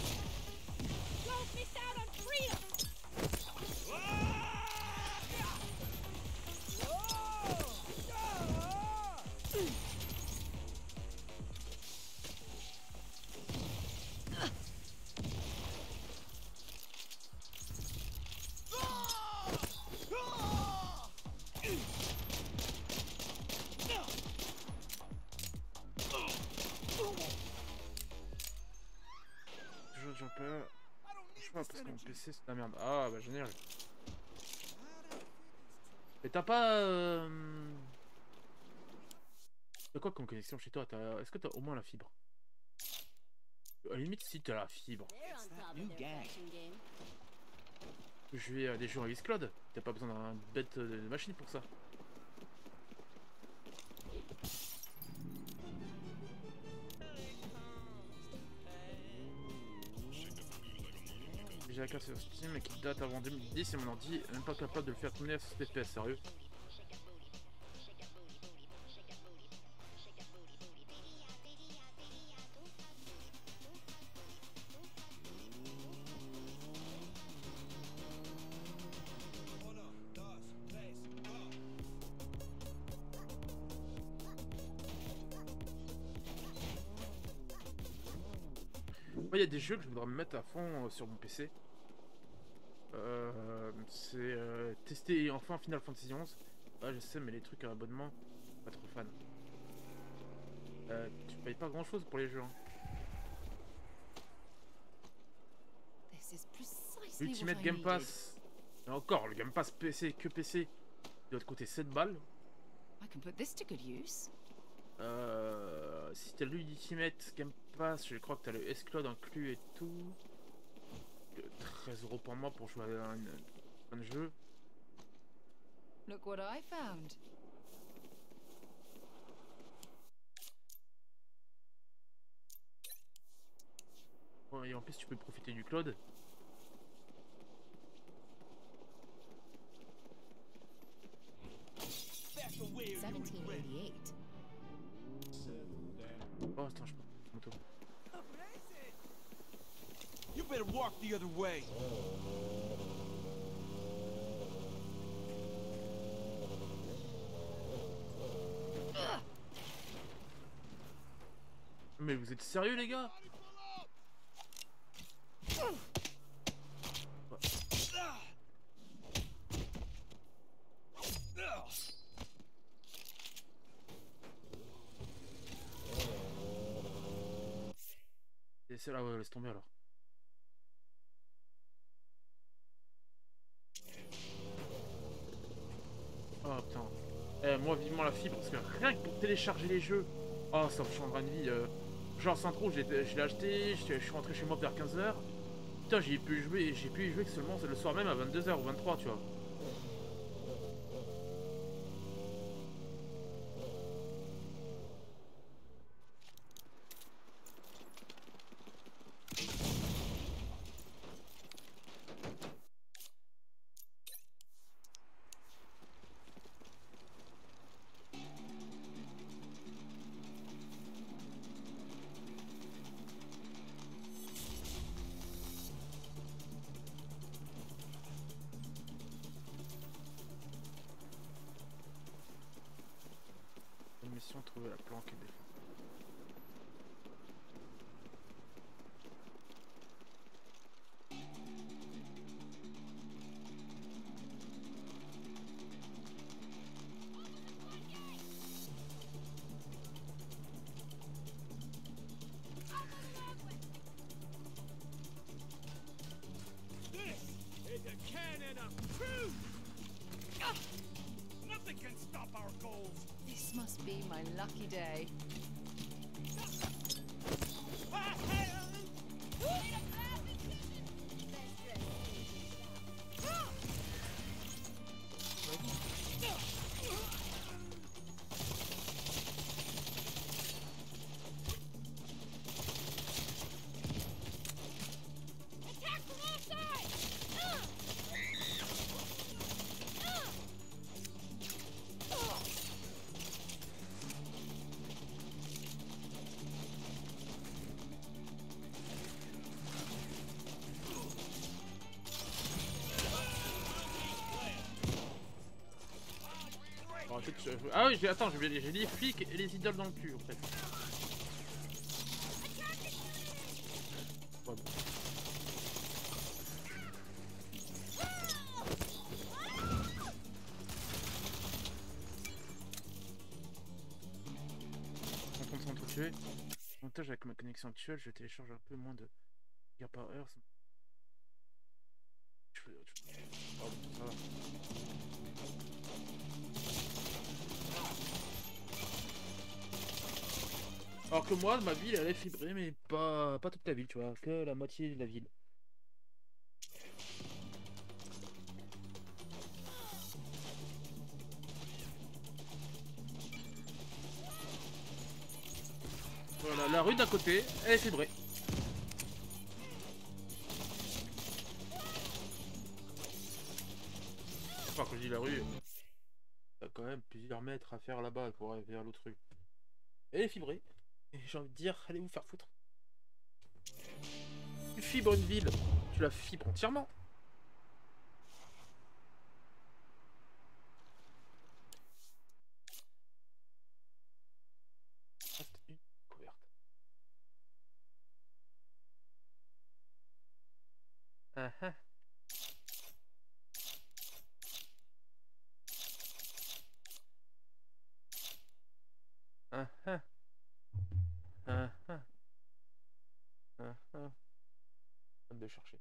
Je peux. Je vois parce que mon P C c'est de la merde. Ah bah génial. Mais t'as pas. Euh... T'as quoi comme connexion chez toi? Est-ce que t'as au moins la fibre? À la limite, si t'as la fibre. Je vais aller jouer à Xcloud. T'as pas besoin d'un bête de machine pour ça. J'ai un cas sur Steam qui date avant deux mille dix et mon ordi est même pas capable de le faire tourner à six F P S, sérieux. Moi, il y a des jeux que je voudrais me mettre à fond euh, sur mon P C. Euh, c'est euh, tester enfin Final Fantasy onze. Ah, je sais, mais les trucs à abonnement, pas trop fan. Euh, tu payes pas grand chose pour les jeux. Hein. Ultimate Game Pass. Et encore, le Game Pass P C, que P C, il doit te coûter sept balles. Euh, si t'as l'Ultimate Game Pass, je crois que t'as le S-Cloud inclus et tout. treize euros par mois pour jouer à un, un jeu. Look what I found. Ouais, et en plus tu peux profiter du cloud. seventeen eighty-eight. Oh attends, je prends la moto. You better walk the other way. Mais vous êtes sérieux les gars? Et c'est là, ouais, laisse tomber alors. Oh putain. Eh, moi, vivement la fibre, parce que rien que pour télécharger les jeux, oh, ça me changera une vie. Euh... Genre, Saint-Tro, je l'ai acheté, je suis rentré chez moi vers quinze heures. Putain, j'ai pu y jouer, j'ai pu y jouer que seulement le soir même à vingt-deux heures ou vingt-trois, tu vois. Mission, trouver la planque et défendre. This is a cannon of truth! Ah! Nothing can stop our goals! This must be my lucky day. Ah oui, attends, j'ai les flics et les idoles dans le cul en fait. Ouais, bon. On compte s'en tuer. Montage avec ma connexion actuelle, je télécharge un peu moins de gigas par heure. Ça... Je fais... Oh, ça va. Alors que moi, ma ville, elle est fibrée, mais pas, pas toute la ville, tu vois, que la moitié de la ville. Voilà, la rue d'à côté, elle est fibrée. Enfin, quand je dis la rue, il y a quand même plusieurs mètres à faire là-bas pour arriver à l'autre rue. Elle est fibrée. Et j'ai envie de dire, allez vous faire foutre. Tu fibres une ville, tu la fibres entièrement. Reste une couverte. Uh -huh. Uh -huh. Uh -huh. Uh -huh. De chercher.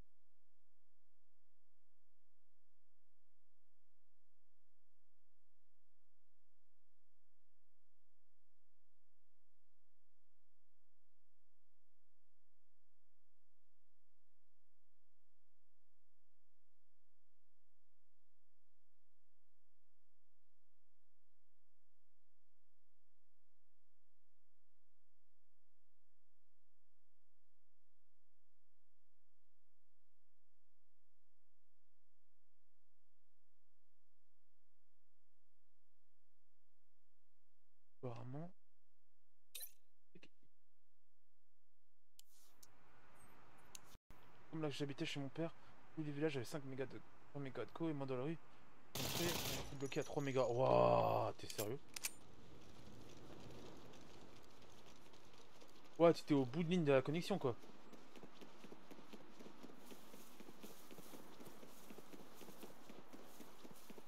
Apparemment. Comme là j'habitais chez mon père, tous les villages avaient cinq mégas de trois mégas de co et moi dans la rue, on est bloqué à trois mégas. Waouh, t'es sérieux? Ouais, tu étais au bout de ligne de la connexion quoi.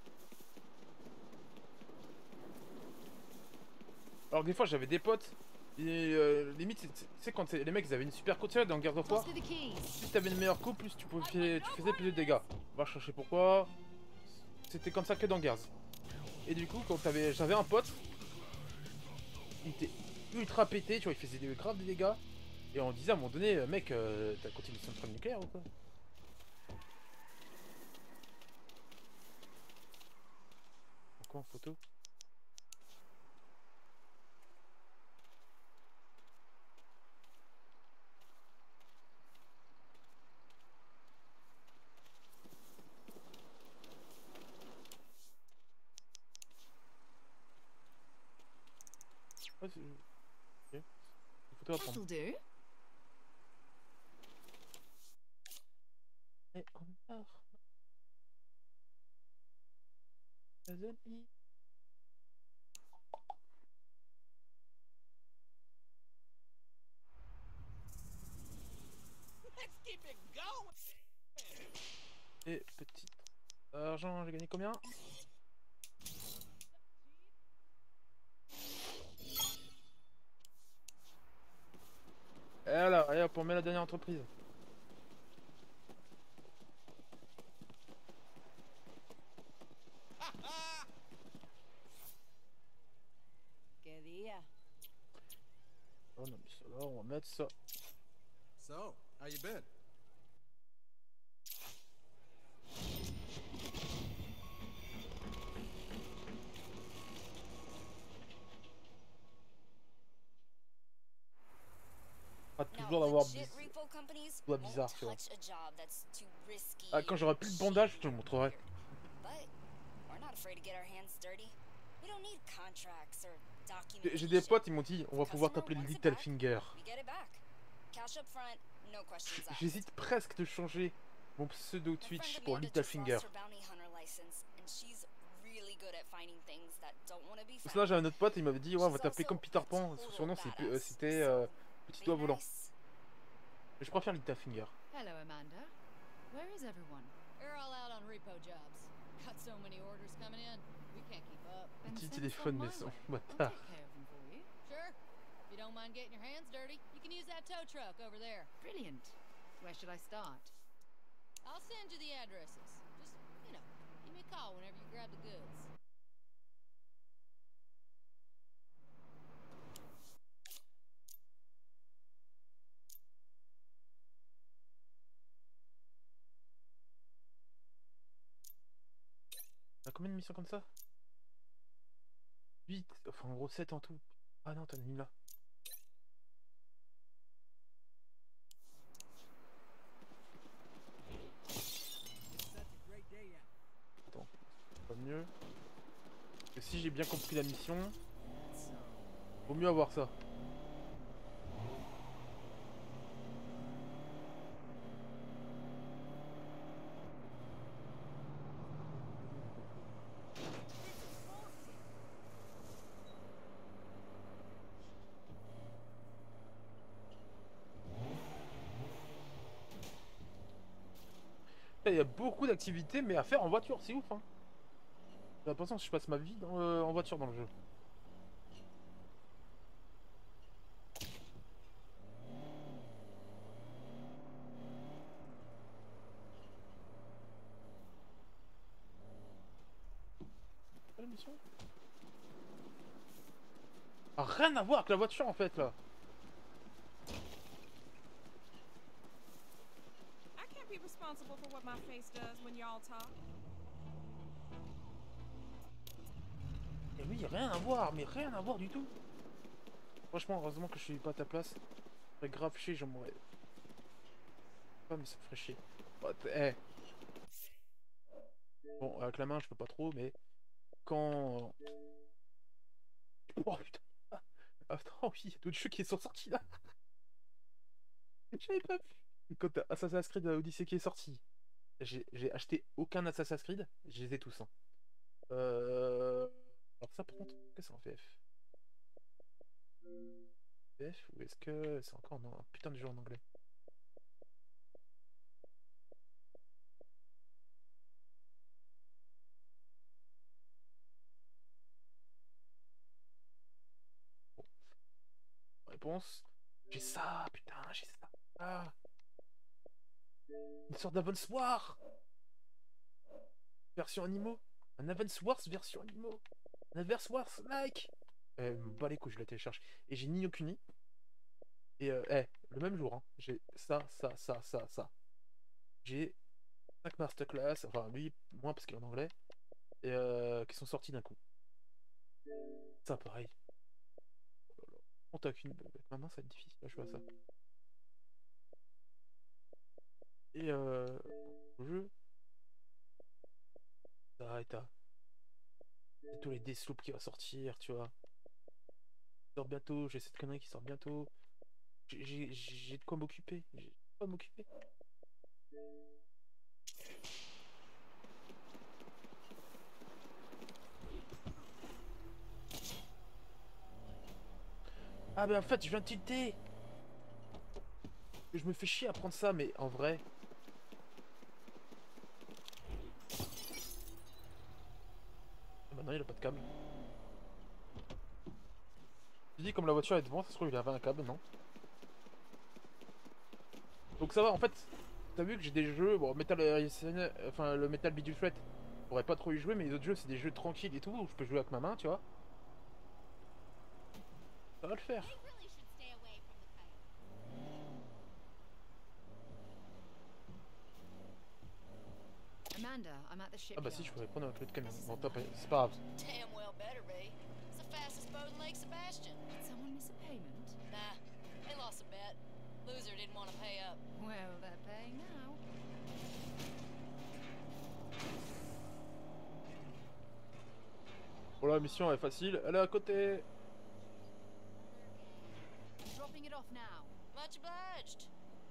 Alors des fois j'avais des potes, Et euh, limite, c'est- c'est- tu sais, quand c'est- les mecs ils avaient une super coupe, tu sais, dans Gears of War, Toss me the keys. plus t'avais une meilleure coupe, plus tu, pouvais, tu faisais plus de dégâts. On va chercher pourquoi. C'était comme ça que dans Gears. Et du coup, quand t'avais, j'avais un pote, il était ultra pété, tu vois, il faisait des, grave des dégâts. Et on disait à un moment donné, euh, mec, euh, t'as continué sur le train nucléaire ou quoi? Encore en photo? Ouais, c'est... Ok. Une photo à prendre. That'll do. Et en or. La zone I. Let's keep it going. Et petit argent, j'ai gagné combien? Et voilà, allez hop, on met la dernière entreprise. Que dia. Oh non, mais ça là, on va mettre ça. So, how you been? Pas Now, toujours d'avoir legit biz- repo companies doigt won't bizarre, tu vois. touch a job that's too risky Ah, quand j'aurai plus de bandage, je te le montrerai. But we're not afraid to get our hands dirty. We don't need contracts or J'ai j'ai des documentation. potes, ils m'ont dit, on va pouvoir Customer t'appeler wants it Little back, Finger. we get it back. Cash up front, no questions asked. J'hésite presque de changer mon pseudo A friend Twitch of pour Amanda Little just Finger. lost her bounty hunter license, and she's really good at finding things that don't want to be Parce que là, found. j'avais un autre pote, il m'avait dit, ouais, on va She's t'appeler comme also Peter a Pan. Son total surnom, c'est- euh, badass, c'était so euh, Petit be doigt volant. nice. Mais je préfère Little Finger. Hello, Amanda. Where is everyone? We're all out on repo jobs. Got so many orders coming in, we can't keep up. Then Petit send téléphone some my maison. way. I'll Bâtard. take care of them for you. Sure. If you don't mind getting your hands dirty, you can use that tow truck over there. Brilliant. Where should I start? I'll send you the addresses. Just, you know, give me a call whenever you grab the goods. T'as combien de missions comme ça? huit, enfin en gros sept en tout. Ah non, t'en as une là. Attends, pas mieux. Parce que si j'ai bien compris la mission, vaut mieux avoir ça. Il y a beaucoup d'activités, mais à faire en voiture, c'est ouf, hein. J'ai l'impression que je passe ma vie dans, euh, en voiture dans le jeu. C'est la mission? Ah, rien à voir avec la voiture en fait là. I can't be responsible for what my face does when y'all talk. Et oui, rien à voir, mais rien à voir du tout. Franchement, heureusement que je suis pas à ta place. Ça ferait grave chier, j'en mourrais. Pas, mais ça me ferait chier. Oh, eh. Bon, avec la main, je peux pas trop, mais quand. Oh putain. Ah, attends, oui, il y a d'autres jeux qui sont sortis là. J'avais pas vu. Quand Assassin's Creed Odyssey qui est sorti, j'ai j'ai acheté aucun Assassin's Creed, je les ai tous. Hein. Euh... Alors ça par contre, qu'est-ce que c'est en V F? V F ou est-ce que c'est encore en... un putain de jeu en anglais? Bon. réponse. J'ai ça, putain, j'ai ça. Ah. Une sorte d'Avance Wars. Version animaux. Un Avance Wars version animaux. Un Avance Wars like. Euh, bah les couilles, je la télécharge. Et j'ai Ni no Kuni. Et euh, eh, le même jour, hein, j'ai ça, ça, ça, ça, ça. J'ai cinq masterclass, enfin lui, moins parce qu'il est en anglais, et euh, qui sont sortis d'un coup. Ça, pareil. On t'a qu'une. Avec ma main, ça va être difficile à jouer à ça. Et euh. Le jeu. Ça, et t'as. C'est tous les Deathloop qui va sortir, tu vois. Il sort bientôt, j'ai cette connerie qui sort bientôt. J'ai j'ai de quoi m'occuper. J'ai de quoi m'occuper. Ah ben en fait je viens de tilter. Je me fais chier à prendre ça mais en vrai. Ah bah non il a pas de câble. Je dis comme la voiture est devant, ça se trouve il avait un câble, non? Donc ça va en fait. T'as vu que j'ai des jeux, bon Metal euh, enfin le Metal Bidule Threat, je pourrais pas trop y jouer mais les autres jeux c'est des jeux tranquilles et tout où je peux jouer avec ma main tu vois. Ça va le faire. Amanda, I'm at the Ah bah shipyard. si je pourrais prendre un clé de camion. Bon top, c'est pas grave. Damn well better be. It's the fastest boat in Lake Sebastian. Did someone miss a payment? Nah, they lost a bet. Loser didn't want to pay up. Well, they're paying now. Bon la mission est facile, elle est à côté. Dropping it off now. Much obliged.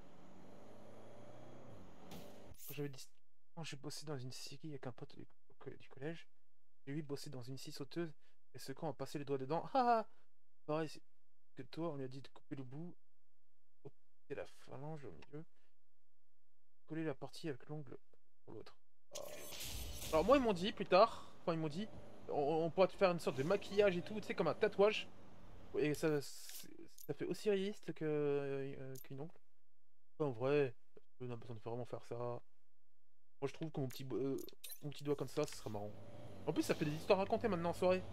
Quand j'avais dit... Quand j'ai bossé dans une série avec un pote du, du collège, j'ai lui bossé dans une scie sauteuse et ce con a passé les doigts dedans. Ah ah. Pareil que toi, on lui a dit de couper le bout, couper la phalange au milieu, coller la partie avec l'ongle pour l'autre. Ah. Alors moi ils m'ont dit plus tard, enfin ils m'ont dit, on, on pourra te faire une sorte de maquillage et tout, tu sais comme un tatouage, et ça, ça fait aussi réaliste que euh, qu'une ongle. En vrai, on a besoin de vraiment faire ça. Moi je trouve que mon petit, euh, mon petit doigt comme ça, ce sera marrant. En plus ça fait des histoires à raconter maintenant en soirée.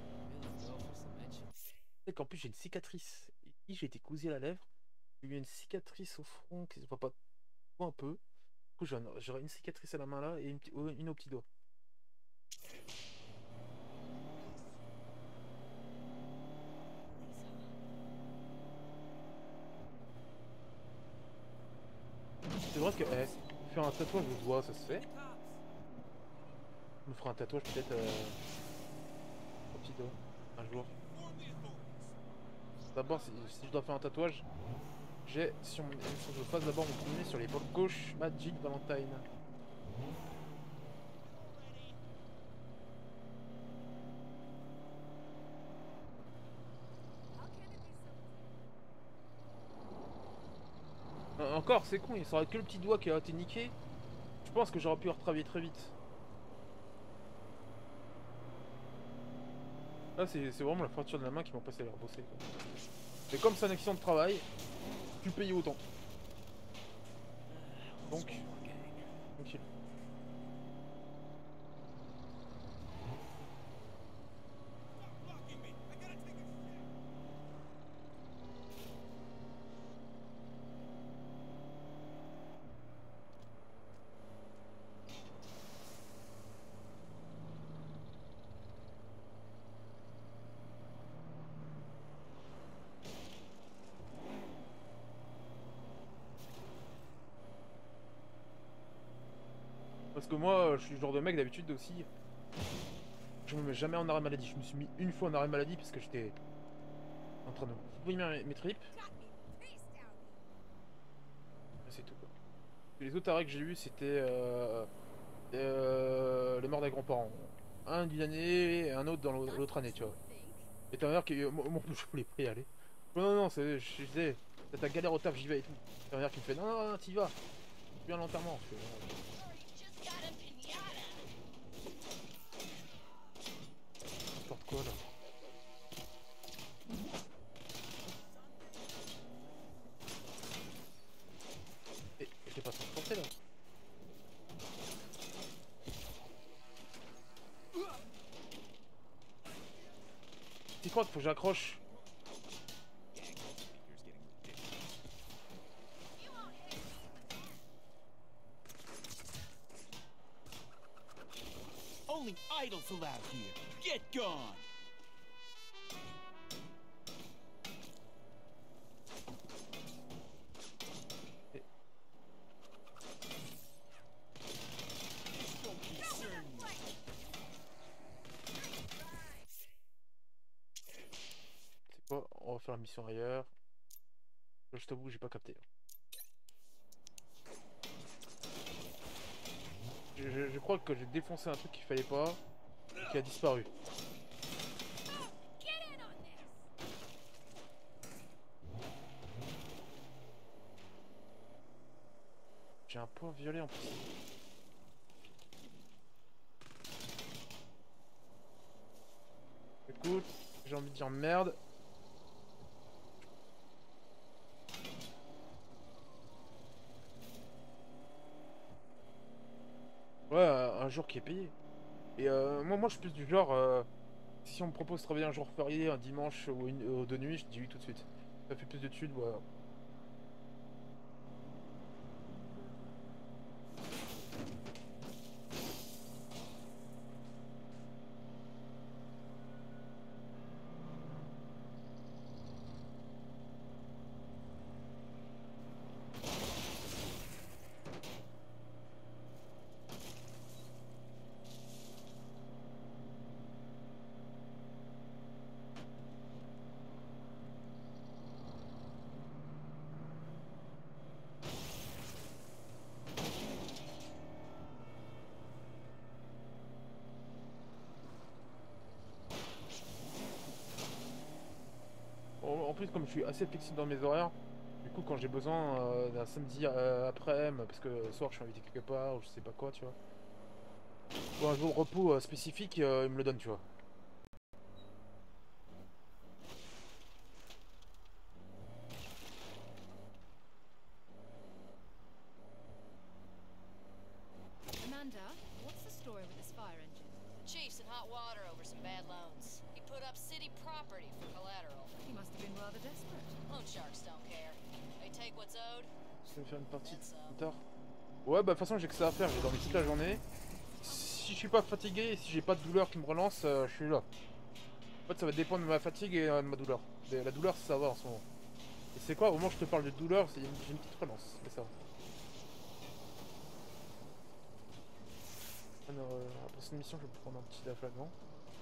Tu sais qu'en plus j'ai une cicatrice. Ici j'ai été cousu à la lèvre. J'ai eu une cicatrice au front qui se voit pas un peu. Du coup j'aurai une cicatrice à la main là et une, une au petit doigt. C'est vrai que eh, faire un tatouage au doigt ça se fait. Je me ferai un tatouage peut-être euh, au petit doigt un jour. D'abord si, si je dois faire un tatouage, j'ai sur mon, il faut que je fasse d'abord mon premier sur l'épaule gauche Magic Valentine. Encore c'est con, il serait que le petit doigt qui a été niqué. Je pense que j'aurais pu retravailler très vite. Là c'est vraiment la fracture de la main qui m'a passé à les rebosser. Mais comme c'est un accident de travail, tu payes autant. Donc, tranquille. Parce que moi, je suis le genre de mec d'habitude aussi. Je me mets jamais en arrêt maladie. Je me suis mis une fois en arrêt maladie parce que j'étais en train de bouillir mes, mes tripes. C'est tout quoi. Et les autres arrêts que j'ai eu c'était euh, euh, les morts des grands-parents. Un d'une année et un autre dans l'autre année, tu vois. Et ta mère qui. Moi, je voulais pas y aller. Non, non, non, je disais, t'as ta galère au taf, j'y vais et tout. Ta mère qui me fait non, non, non, t'y vas. Tu viens à l'enterrement. N'importe quoi là. Tu crois qu'il faut que j'accroche? Only idols allowed here. Get gone. C'est quoi? On va faire la mission ailleurs. Là, je t'avoue, j'ai pas capté. Je, je- je crois que j'ai défoncé un truc qu'il fallait pas, qui a disparu. J'ai un point violet en plus. Écoute, j'ai envie de dire merde. Ouais, euh, un jour qui est payé. Et euh, moi, moi, je suis plus du genre, euh, si on me propose de travailler un jour férié, un dimanche ou une, ou deux nuits, je dis oui tout de suite. Ça fait plus de thunes, voilà. En, en plus, comme je suis assez flexible dans mes horaires, du coup, quand j'ai besoin euh, d'un samedi euh, après-midi, parce que le soir je suis invité quelque part ou je sais pas quoi, tu vois. Ou un jour de repos euh, spécifique, euh, il me le donne, tu vois. Amanda, what's the story with this fire engine? The chief's in hot water over some bad loans. He put up city property for collateral. He must have been rather desperate. Loan sharks don't care. They take what's owed. Je vais me faire une partie Then some. plus tard. Ouais, bah de toute façon, j'ai que ça à faire, j'ai dormi toute la journée. Si je suis pas fatigué et si j'ai pas de douleur qui me relance, euh, je suis là. En fait, ça va dépendre de ma fatigue et euh, de ma douleur. Mais la douleur, ça va en ce moment. Et c'est quoi, au moment où je te parle de douleur, c'est- j'ai une petite relance, mais ça va. Alors, euh, pour cette mission, je vais prendre un petit afflamant.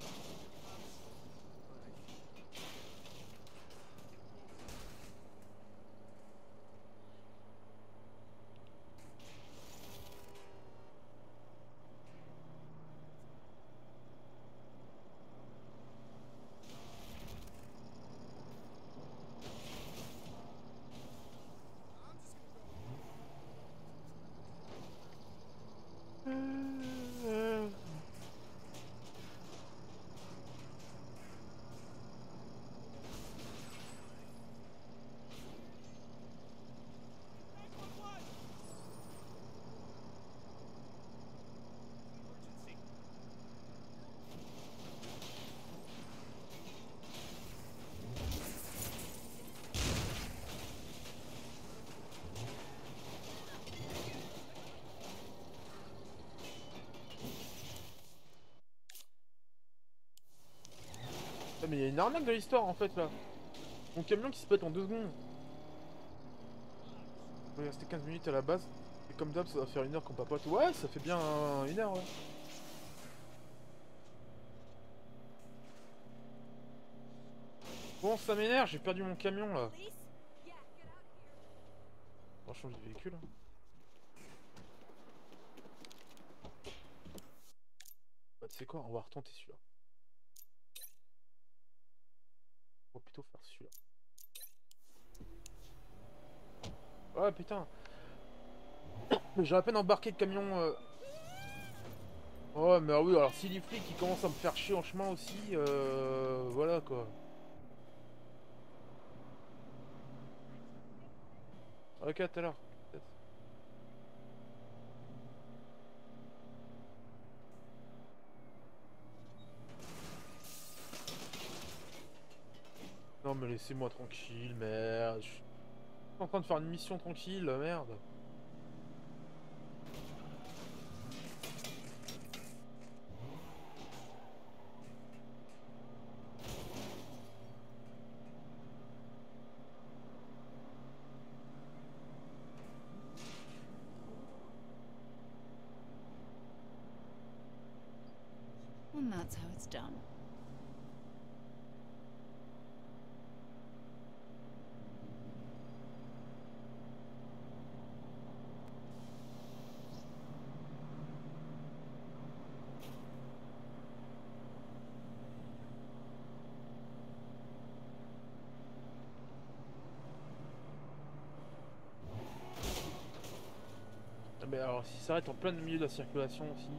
Euh, Ah, mais il y a une arnaque de l'histoire en fait là. Mon camion qui se pète en deux secondes. Il restait quinze minutes à la base. Et comme d'hab, ça va faire une heure qu'on papote. Ouais, ça fait bien euh, une heure, ouais. Bon, ça m'énerve, j'ai perdu mon camion là. On va changer de véhicule. Hein. Bah, tu sais quoi, on va retenter celui-là. On va plutôt faire celui-là. Ouais, putain. J'ai à peine embarqué le camion. Euh... Ouais, mais ah oui, alors si les flics ils commencent à me faire chier en chemin aussi, euh... voilà quoi. Ok, à tout à l'heure. Peut-être. Non mais laissez-moi tranquille, merde. Je suis en train de faire une mission tranquille, merde. And that's how it's done. Ah, mais alors s'il s'arrête en plein milieu de la circulation aussi.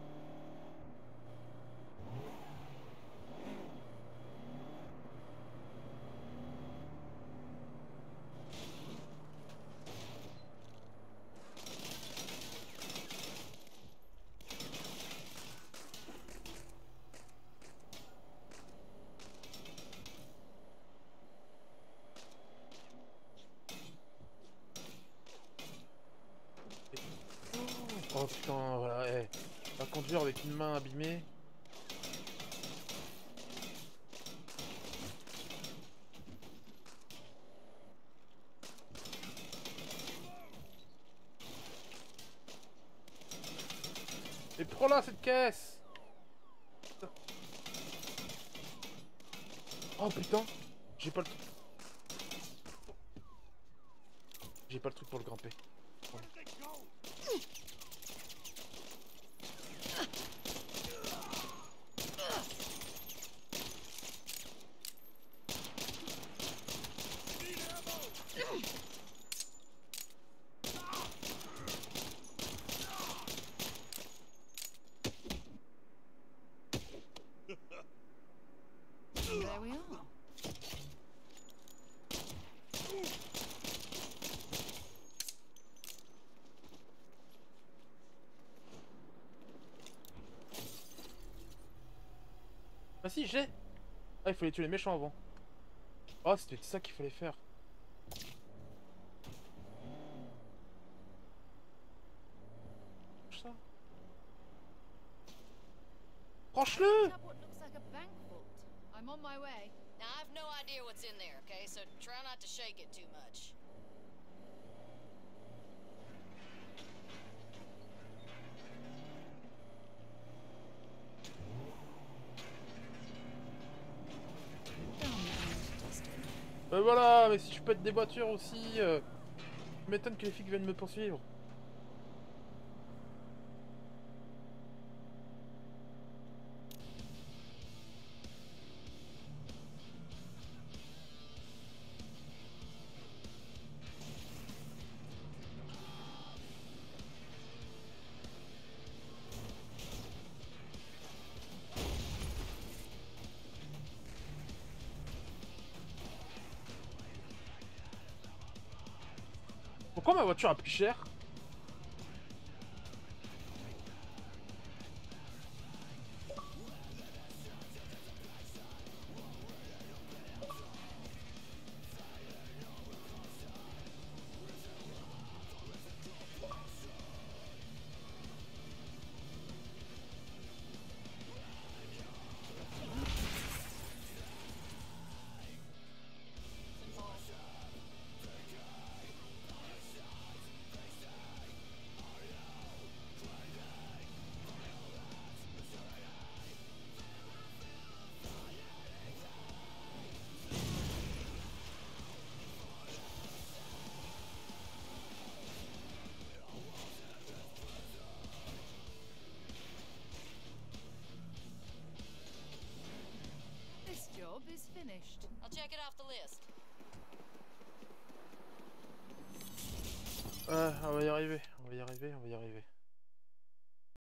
Oh putain, voilà, eh. On va conduire avec une main abîmée. Et prends-la cette caisse! Oh putain! J'ai pas le truc. J'ai pas le truc pour le grimper. Ouais. There we are. Ah si, j'ai. Ah, il fallait tuer les méchants avant. Oh, c'était ça qu'il fallait faire. Ça. Franche-le! Up what looks like a bank vault. I'm on my way. Now, I have no idea what's in there, okay? So try not to shake it too much. Ben voilà, mais si je pète des voitures aussi, euh, je m'étonne que les flics viennent me poursuivre. Pourquoi ma voiture a plus cher? This job is finished. I'll check it off the list. Ah, on va y arriver, on va y arriver, on va y arriver.